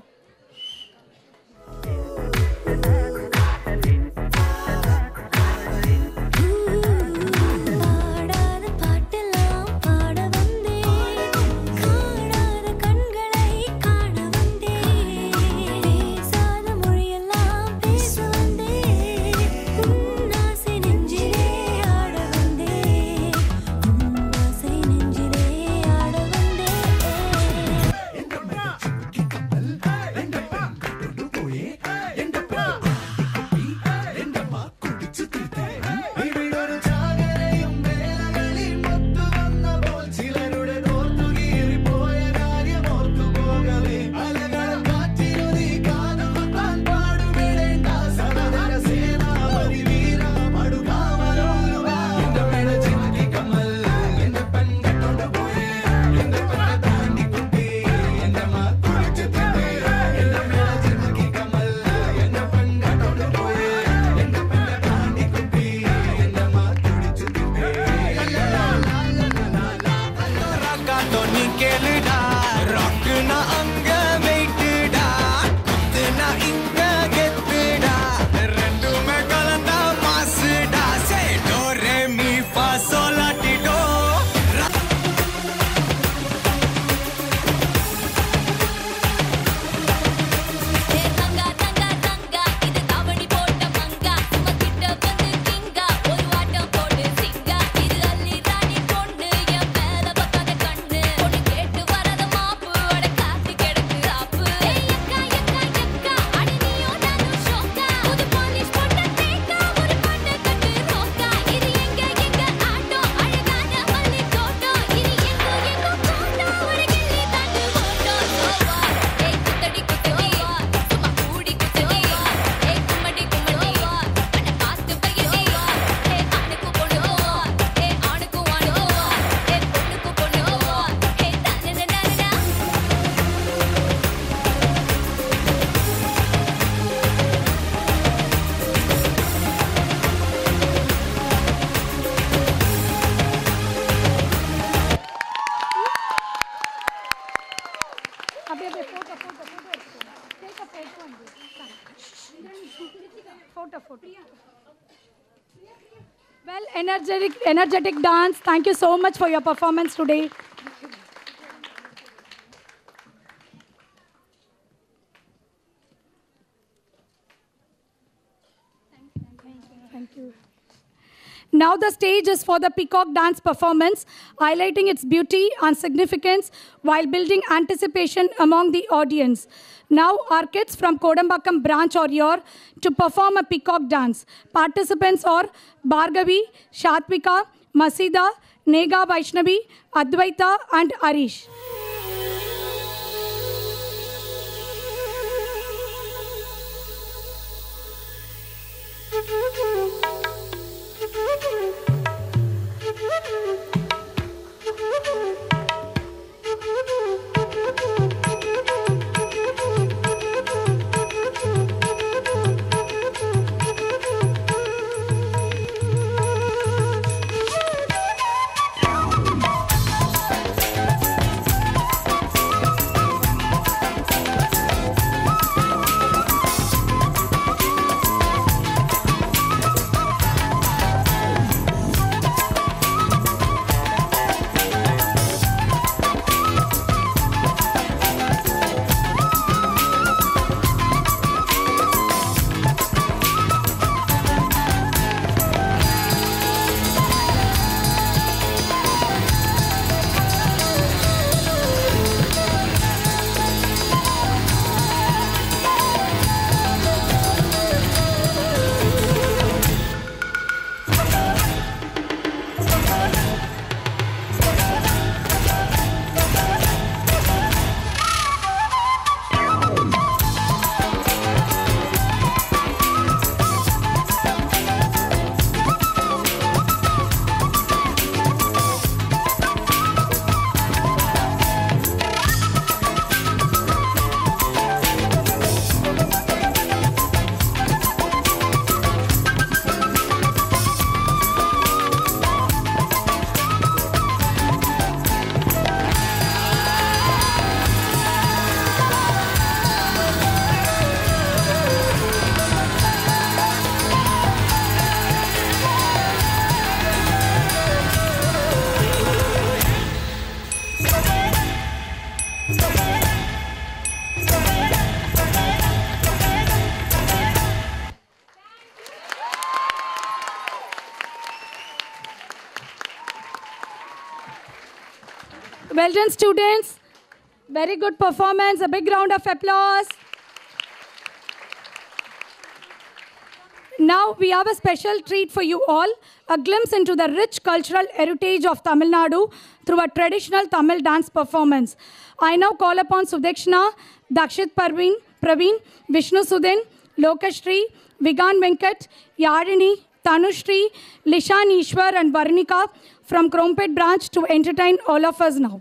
Well, energetic, energetic dance. Thank you so much for your performance today. Thank you. Now the stage is for the peacock dance performance, highlighting its beauty and significance while building anticipation among the audience. Now our kids from Kodambakkam branch are here to perform a peacock dance. Participants are Bhargavi, Shatvika, Masida, Nega Vaishnavi, Advaita and Arish. Well done, students. Very good performance. A big round of applause. Now we have a special treat for you all, a glimpse into the rich cultural heritage of Tamil Nadu through a traditional Tamil dance performance. I now call upon Sudekshna, Dakshit Parveen, Praveen, Vishnu Sudin, Lokashri, Vigan Venkat, Yarini, Tanushri, Lishan Ishwar and Varnika from Krompet branch to entertain all of us now.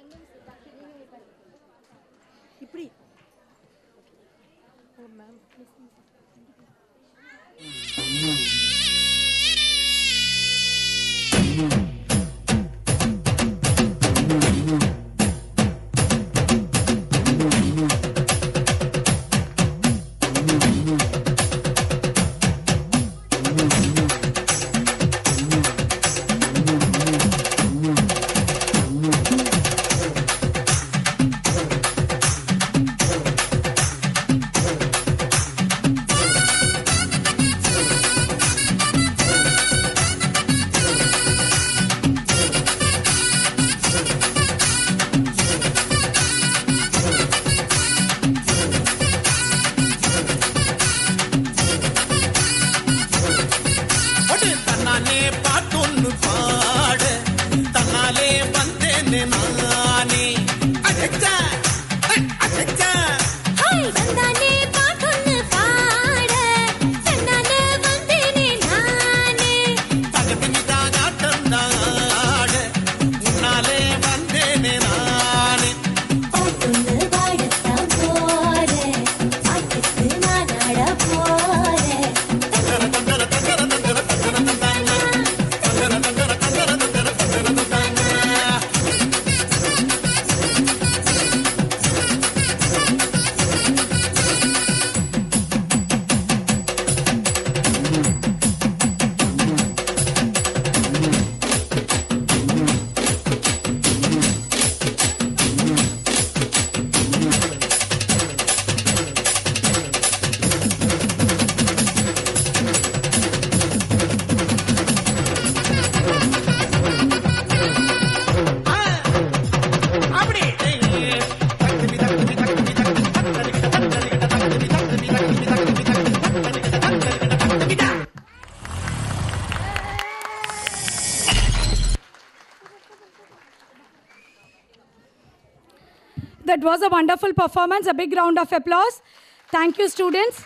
That was a wonderful performance. A big round of applause. Thank you, students.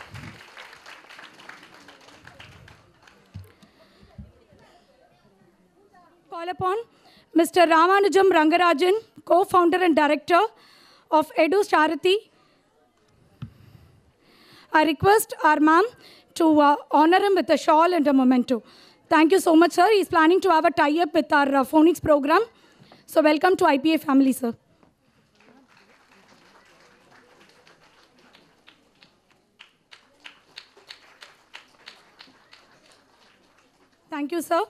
Call upon Mister Ramanujam Rangarajan, co-founder and director of Edu Charity. I request our ma'am to uh, honor him with a shawl and a memento. Thank you so much, sir. He is planning to have a tie-up with our uh, phonics program. So welcome to I P A family, sir. Thank you, sir.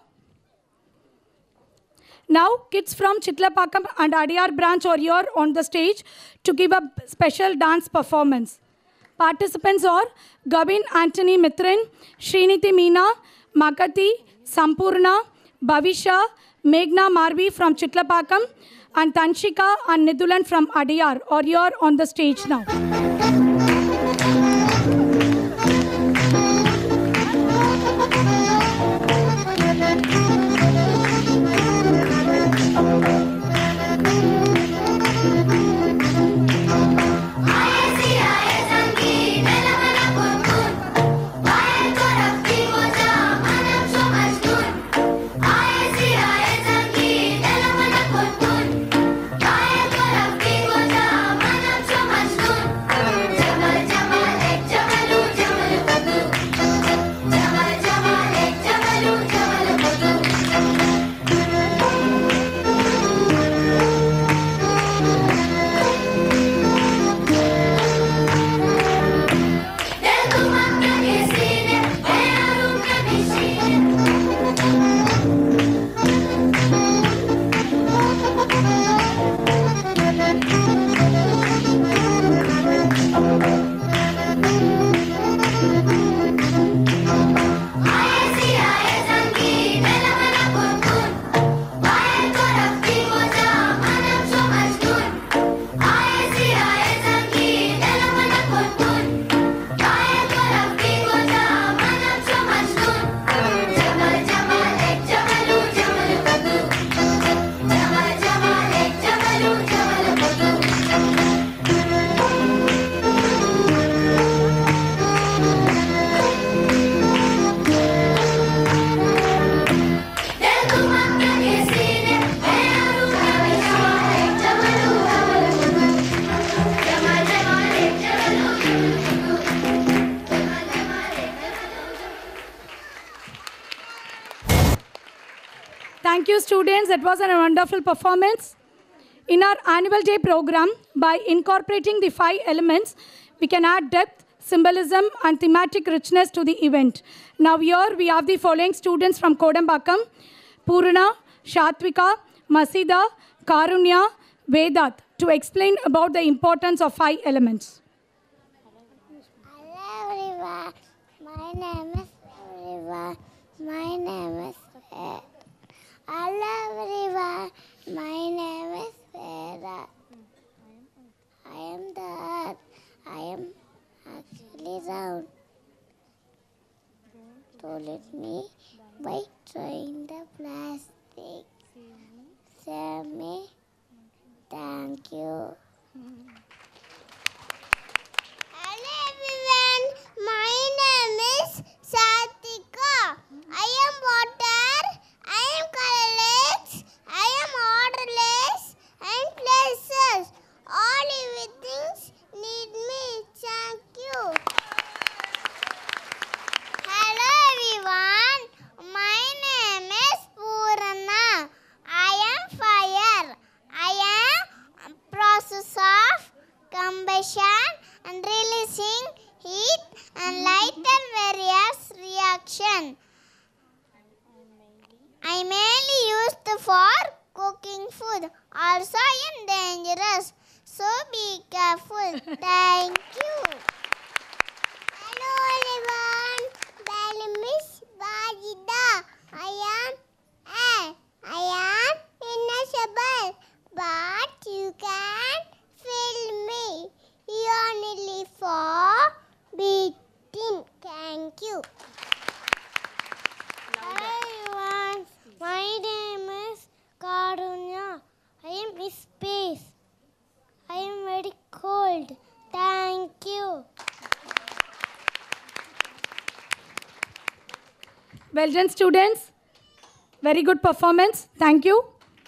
Now, kids from Chitlapakam and Adiyar branch are here on the stage to give a special dance performance. Participants are Gavin Anthony Mithrin, Sriniti Meena, Makati, Sampurna, Bhavisha, Meghna Marvi from Chitlapakam, and Tanshika and Nidulan from Adiyar are here on the stage now. Thank you. Thank you, students. It was a wonderful performance. In our annual day program, by incorporating the five elements, we can add depth, symbolism, and thematic richness to the event. Now here we have the following students from Kodambakam: Purana, Shatvika, Masida, Karunya, Vedat, to explain about the importance of five elements. Hello everyone, my name is everyone. My name is Vera. Hello everyone, my name is Vera. I am the earth. I am actually round. Don't let me by trying the plastic. Save me. Thank you. Hello everyone, my name is Satika. I am water, I am colorless, I am orderless, I am places. All living things need me. Thank you. Hello everyone, my name is Purana. I am fire. I am a process of combustion and releasing heat and light and various reaction. I mainly used for cooking food. Also, I am dangerous, so be careful. Thank you. Hello everyone, my name is Bajida. I am air. I am invisible, but you can feel me. You only for beating. Thank you. Hello everyone, my name is Karunya. I am in space. I am very cold. Thank you. Well done, students. Very good performance. Thank you.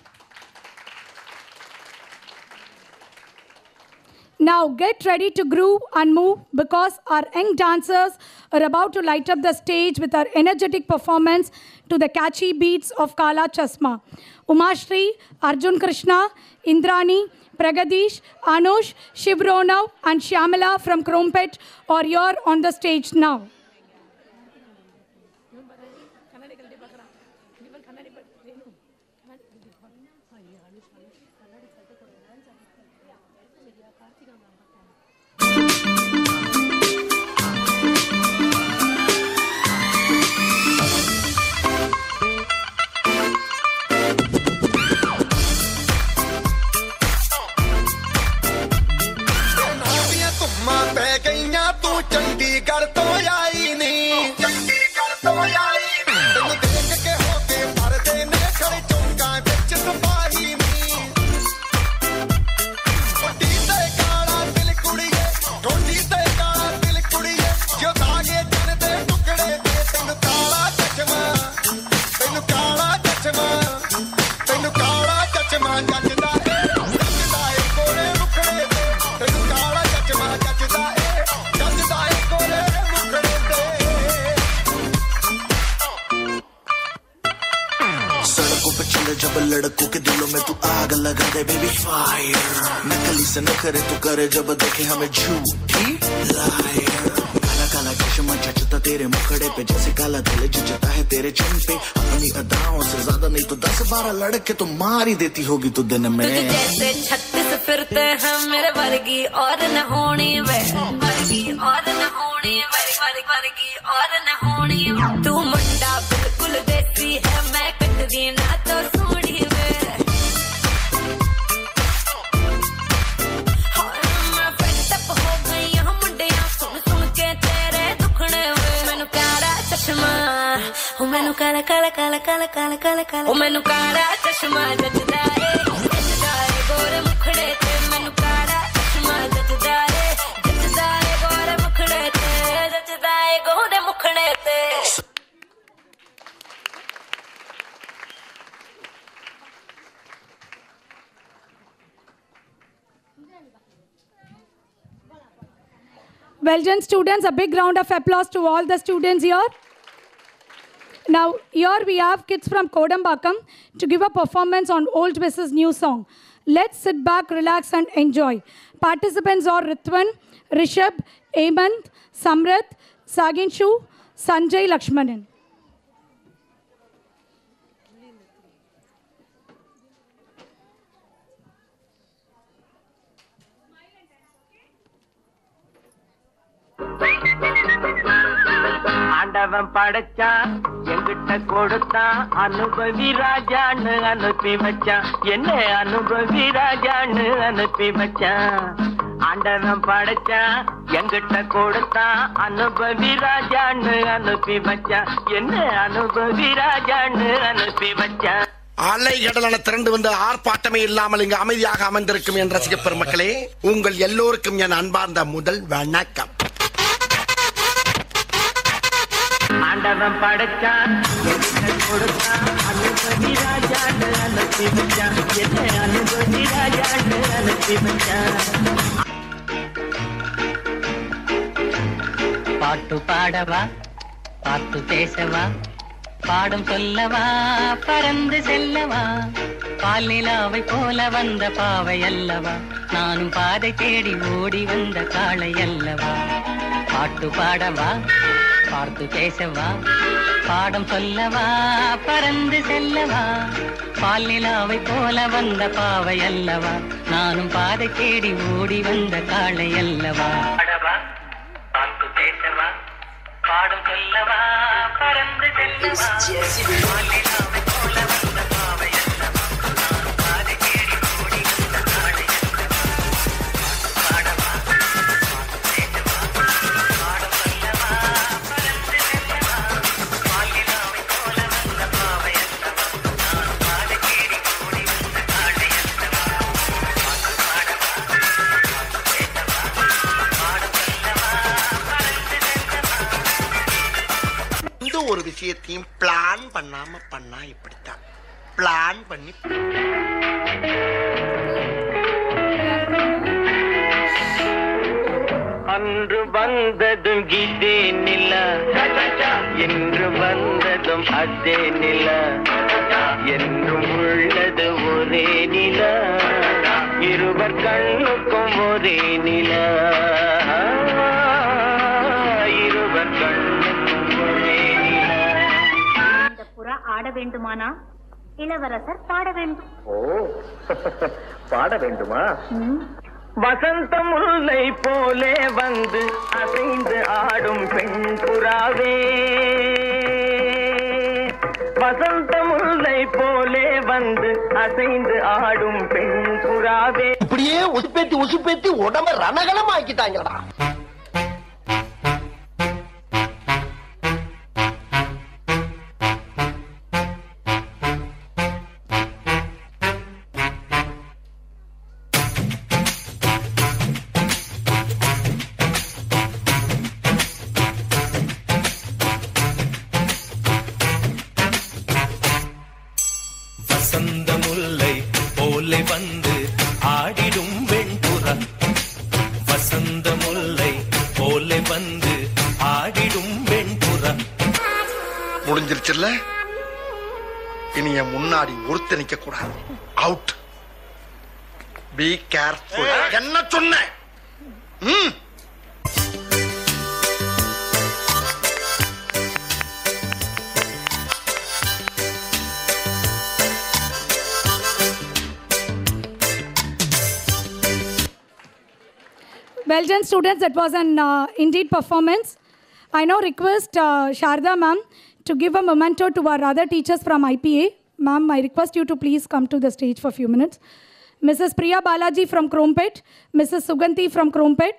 Now get ready to groove and move because our young dancers are about to light up the stage with our energetic performance to the catchy beats of Kala Chasma. Umashri, Arjun Krishna, Indrani, Pragadish, Anush, Shivronav and Shyamala from Krompet are here on the stage now. लड़कों के दिलों में तू आग लगा दे baby fire नकली से न करे तू करे जब देखे हमें झूठी लायर काला काला चश्मा जचता तेरे मुखड़े पे जैसे काला दिल जचता है तेरे चिन पे अपनी अदाओं से ज्यादा नहीं तो दस बारह लड़के तो मार ही देती होगी तू दिन में जैसे छत्तीस फिरते हैं मेरे वर्गी और न होनी वे वर्गी और न होनी वर्गी वर्गी और न होनी तू मुंडा बिल्कुल देसी है मैं कटदी ना तो सोनी वे मैं फेड अप हो गई हूं मुंडिया सुन सुन के तेरे दुखने वे मैनू काला चश्मा ओ मैनू काला काला काला काला काला काला काला ओ मैनू काला चश्मा जचदा रे जचदा रे गोरे मुखड़े ते मैनू काला चश्मा जचदा रे जचदा रे गोरे मुखड़े ते जचदा रे गोरे मुखड़े ते Well done, students. A big round of applause to all the students here. Now, here we have kids from Kodambakam to give a performance on old versus new song. Let's sit back, relax, and enjoy. Participants are Ritwan, Rishabh, Hemant, Samrat, Saginshu, Sanjay Lakshmanan. ஆண்டவன் படைச்சான் எங்கிட்ட கொடுத்தான் அனுபவி ராஜான்னு அனுப்பி வச்சான் என்ன அனுபவி ராஜான்னு அனுப்பி வச்சான் ஆண்டவன் படைச்சான் எங்கிட்ட கொடுத்தான் அனுபவி ராஜான்னு அனுப்பி வச்சான் என்ன அனுபவி ராஜான்னு அனுப்பி வச்சான். அலை கடலான திரண்டு வந்து ஆர்ப்பாட்டமே இல்லாமல் இங்கு அமைதியாக அமர்ந்திருக்கும் என் ரசிக பெருமக்களே, உங்கள் எல்லோருக்கும் என் அன்பார்ந்த முதல் வணக்கம். ஆண்டவன் படைச்சான் எங்கிட்ட கொடுத்தான் அனுபவி ராஜான்னு அனுப்பி வச்சான் என்ன அனுபவி ராஜான்னு அனுப்பி வச்சான். பாட்டு பாடவா பாட்டு பேசவா பாடும் சொல்லவா பறந்து செல்லவா பால் நிலாவை போல வந்த பாவை அல்லவா நானும் பாதை தேடி ஓடி வந்த காளை அல்லவா. பாட்டு பாடவா பார்த்து பேசவா பாடம் சொல்லவா பறந்து செல்லவா பால் நிலாவை போல வந்த பாவை அல்லவா நானும் பாதை தேடி ஓடி வந்த காளை அல்லவா. பார்த்து பேசவா பாடம் சொல்லவா பறந்து செல்லவா பால் நிலாவை போல வந்த பாவை அல்லவா நானும் பாதை தேடி ஓடி வந்த காளை அல்லவா. பாடவா பார்த்து பேசவா பாடம் சொல்லவா பறந்து செல்லவா பால் நிலாவை போல வந்த பாவை அல்லவா நானும் பாதை தேடி ஓடி வந்த காளை அல்லவா. பாடவா பார்த்து பேசவா பாடம் சொல்லவா பறந்து செல்லவா. இந்த ஒரு விஷயத்தையும் பிளான் பண்ணாம பண்ணா இப்படித்தான். பிளான் பண்ணி அன்று வந்ததும் இதே நில என்று வந்ததும் அதே நில என்றும் உள்ளது ஒரே நில இருவர் கண்ணுக்கும் ஒரே நில இருவர் கண்ணுக்கும் ஒரே நில. இந்த புறா ஆட வேண்டுமானா இளவரசர் பாட வேண்டும். ஓ பாட வேண்டுமா? வசந்த முல்லை போலே வந்து அசைந்து ஆடும் பெண் புறாவே வசந்த முல்லை போலே வந்து அசைந்து ஆடும் பெண் புறாவே. இப்படியே உசுப்பேத்தி உசுப்பேத்தி உடம்ப ரணகலம் ஆக்கிட்டாங்கடா. வசந்த முல்லை போலே வந்து ஆடிடும் வெண்புறா வசந்த முல்லை போலே வந்து ஆடிடும் வெண்புறா. முடிஞ்சிருச்சுல்ல, இனி என் முன்னாடி ஒருத்த நிக்க கூடாது. அவுட். Be careful. என்ன சொன்ன? ம் Well done, students. That was an uh, indeed performance. I now request uh, Sharda ma'am to give a memento to our other teachers from I P A. Ma'am, I request you to please come to the stage for a few minutes. Missus Priya Balaji from Krompet, Missus Suganti from Krompet,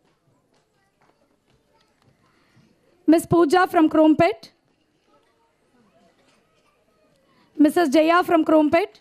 Miss Pooja from Krompet, Missus Jaya from Krompet,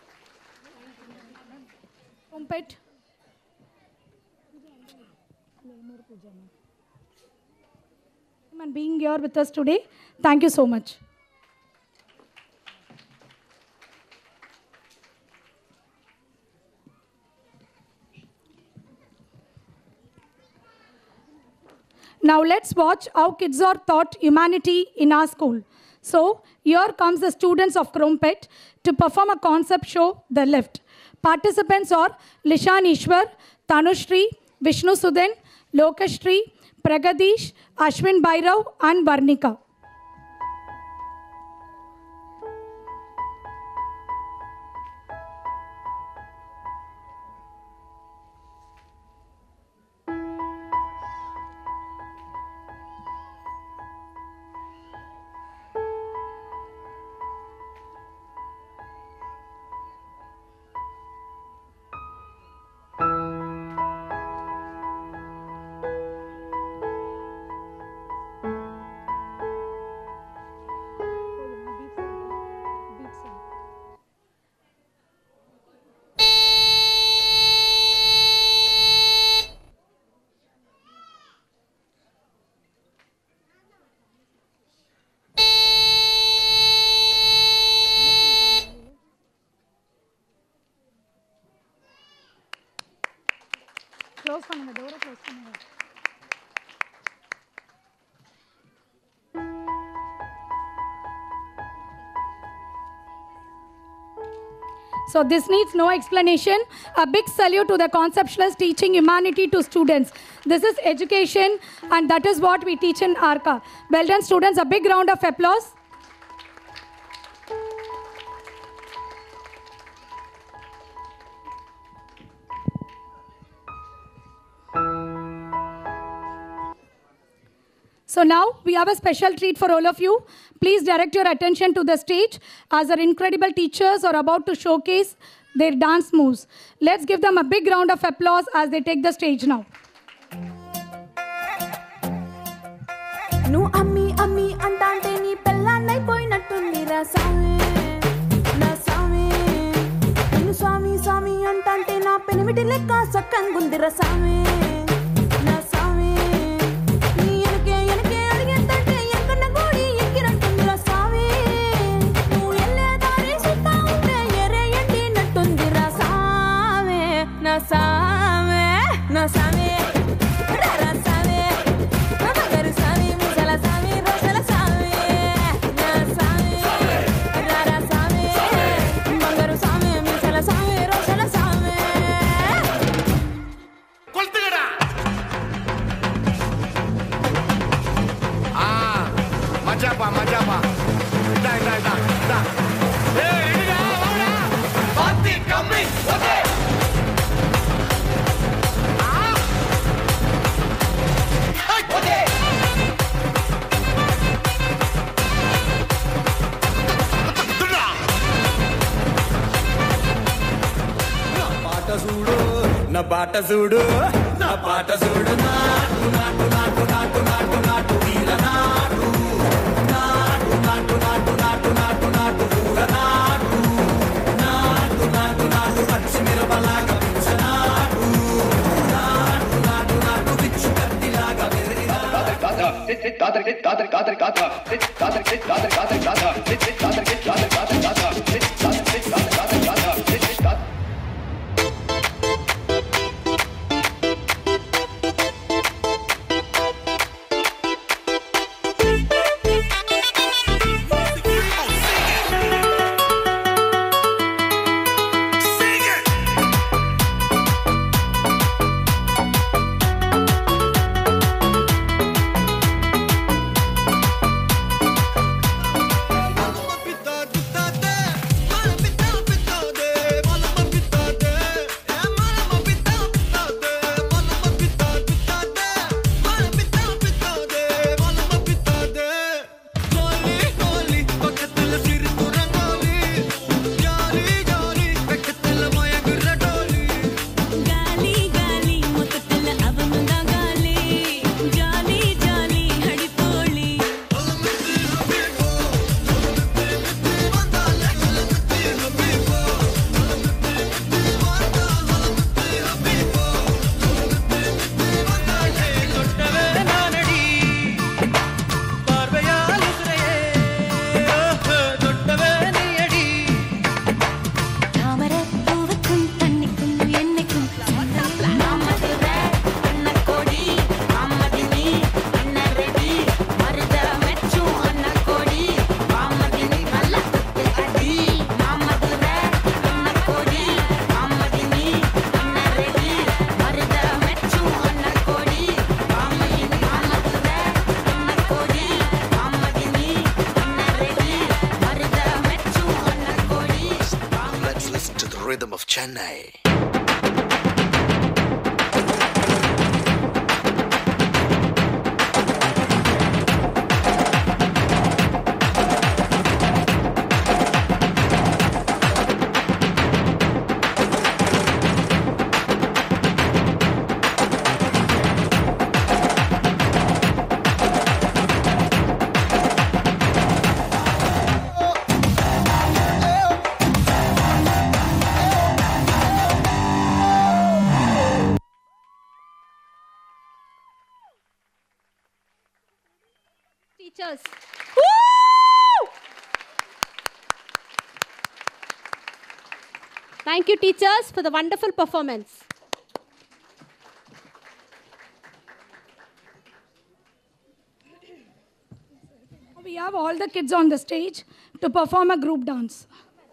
Krompet. And being here with us today. Thank you so much. Now let's watch how kids are taught humanity in our school. So here comes the students of Krompet to perform a concept show, The Lift. Participants are Lishan Ishwar, Tanushri, Vishnu Sudhan, Lokashri, Pragadish, Ashwin Bhairav and Varnika. Close பண்ணுங்க, door close பண்ணுங்க. So this needs no explanation. A big salute to the conceptualists teaching humanity to students. This is education and that is what we teach in Arka. Well done students, a big round of applause. So now we have a special treat for all of you. Please direct your attention to the stage as our incredible teachers are about to showcase their dance moves. Let's give them a big round of applause as they take the stage now. Nu ammi ammi antante nee pellanai poyinattundi ra same na same nu swami swami antante na penimiti lekka sakkangundi ra same na same nee enake enake adigentante enkanna godi ekkirattundi ra same nu elle daari sutta unte ere endi nattundi ra same na same na same Majapa, majapa. Da, da, da, da. Hey, ready now, hold up. Party coming, okay. Ah. Hey, okay. Na paata sudu, na paata sudu, na paata sudu. Naatu, naatu, naatu, naatu, naatu, naatu, veera naatu. Pita, pita, Chennai. Teachers. Thank you, teachers, for the wonderful performance. We have all the kids on the stage to perform a group dance.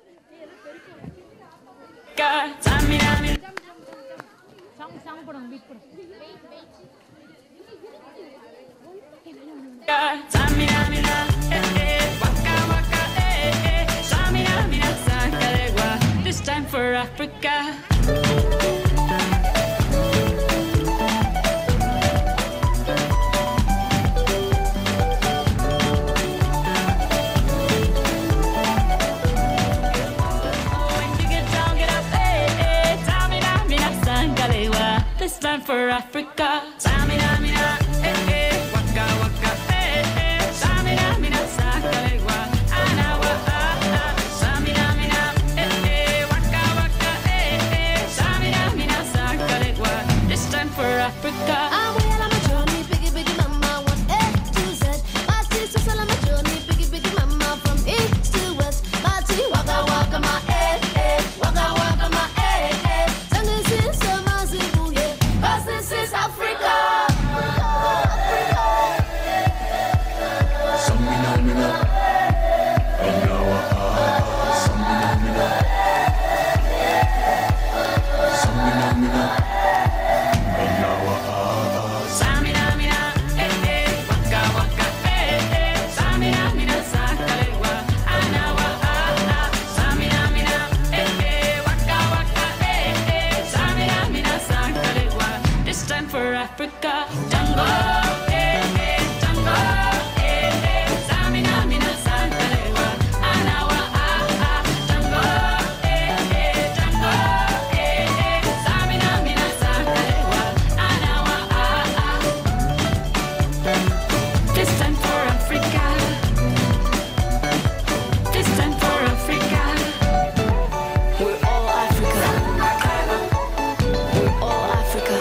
This time for Africa. This time for Africa. Samina, mina, eh, eh, waka, waka, eh, eh. Samina, mina, sakalewa, anawa, ah, ah. Samina, mina, eh, eh, waka, waka, eh, eh. Samina, mina, sakalewa. This time for Africa. I'm well on my journey, biggie, biggie, mama, one A to Z. My sister's all on my journey, biggie, biggie, mama, from east to west. My tea, waka, waka, my eh, eh, waka, waka, my eh, eh. Tango since summer, Zimbabwe, yeah. 'Cause this is Africa. Samina, mina, anawa, ah, samina, mina, samina, mina, anawa, ah. Samina, mina, eh, eh, waka, waka, eh, eh. Samina, mina, sakalewa, anawa, ah, ah. Samina, mina, eh, eh, waka, waka, eh, eh. Samina, mina, sakalewa. This time for Africa. Tango, eh, eh, tango, eh, eh. Samina, mina, sakalewa, anawa, ah, ah. Tango, eh, eh, tango, eh, eh. Samina, mina, sakalewa, anawa, ah, ah. This time for Africa. This time for Africa. We're all Africa. We're all Africa.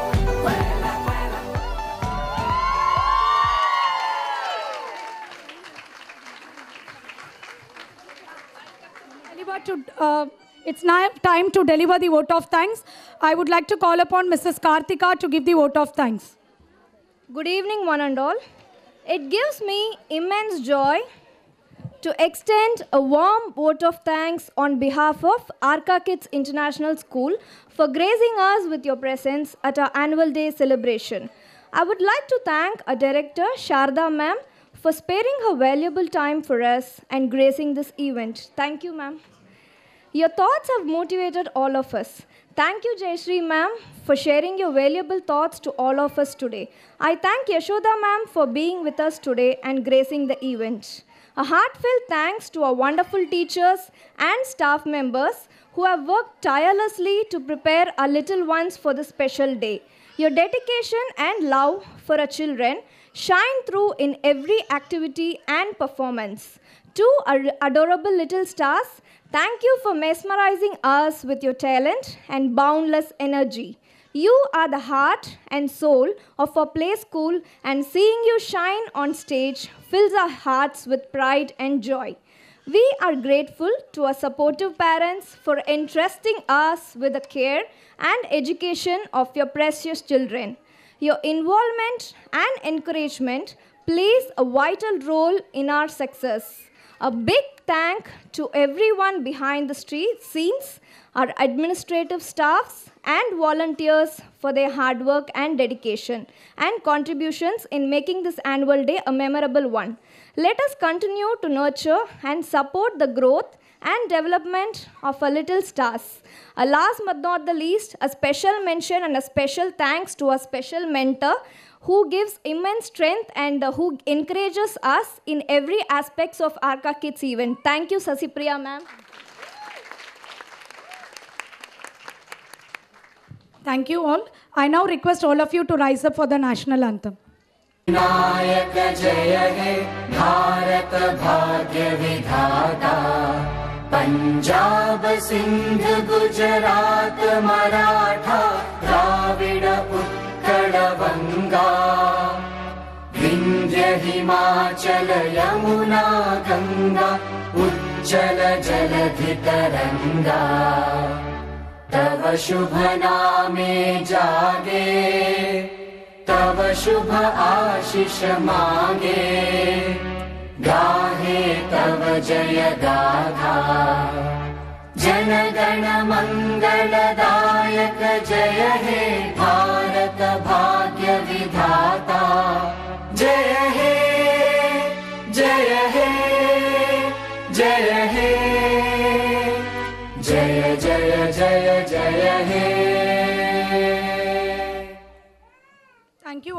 Deliver to, uh, it's now time to deliver the vote of thanks. I would like to call upon Missus Karthika to give the vote of thanks. Good evening, one and all. It gives me immense joy to extend a warm vote of thanks on behalf of Arka Kids International School for gracing us with your presence at our annual day celebration. I would like to thank our director, Sharda ma'am, for sparing her valuable time for us and gracing this event. Thank you, ma'am. Your thoughts have motivated all of us. Thank you, Jayashree ma'am, for sharing your valuable thoughts to all of us today. I thank Yashoda ma'am for being with us today and gracing the event. A heartfelt thanks to our wonderful teachers and staff members who have worked tirelessly to prepare our little ones for this special day. Your dedication and love for our children shine through in every activity and performance. To our adorable little stars, thank you for mesmerizing us with your talent and boundless energy. You are the heart and soul of our play school, and seeing you shine on stage fills our hearts with pride and joy. We are grateful to our supportive parents for entrusting us with the care and education of your precious children. Your involvement and encouragement plays a vital role in our success. A big thank to everyone behind the street scenes, our administrative staffs and volunteers for their hard work and dedication and contributions in making this annual day a memorable one. Let us continue to nurture and support the growth and development of our little stars. Uh, last but not the least, a special mention and a special thanks to our special mentor who gives immense strength and uh, who encourages us in every aspects of Arka Kids event. Thank you, Sasipriya ma'am. Thank you all. I now request all of you to rise up for the national anthem. नायक जय हे भारत भाग्य विधाता पंजाब सिंध गुजरात मराठा द्राविड उत्कल बंगा विंध्य हिमाचल यमुना गंगा उज्जल जलधि तरंगा तव शुभ नामे जागे तव शुभ आशीष मांगे गाहे तव जय गाथा जन गण मंगलदायक जय हे भारत भाग्य विधाता जय हे जय हे जय हे जय जय जय जय हे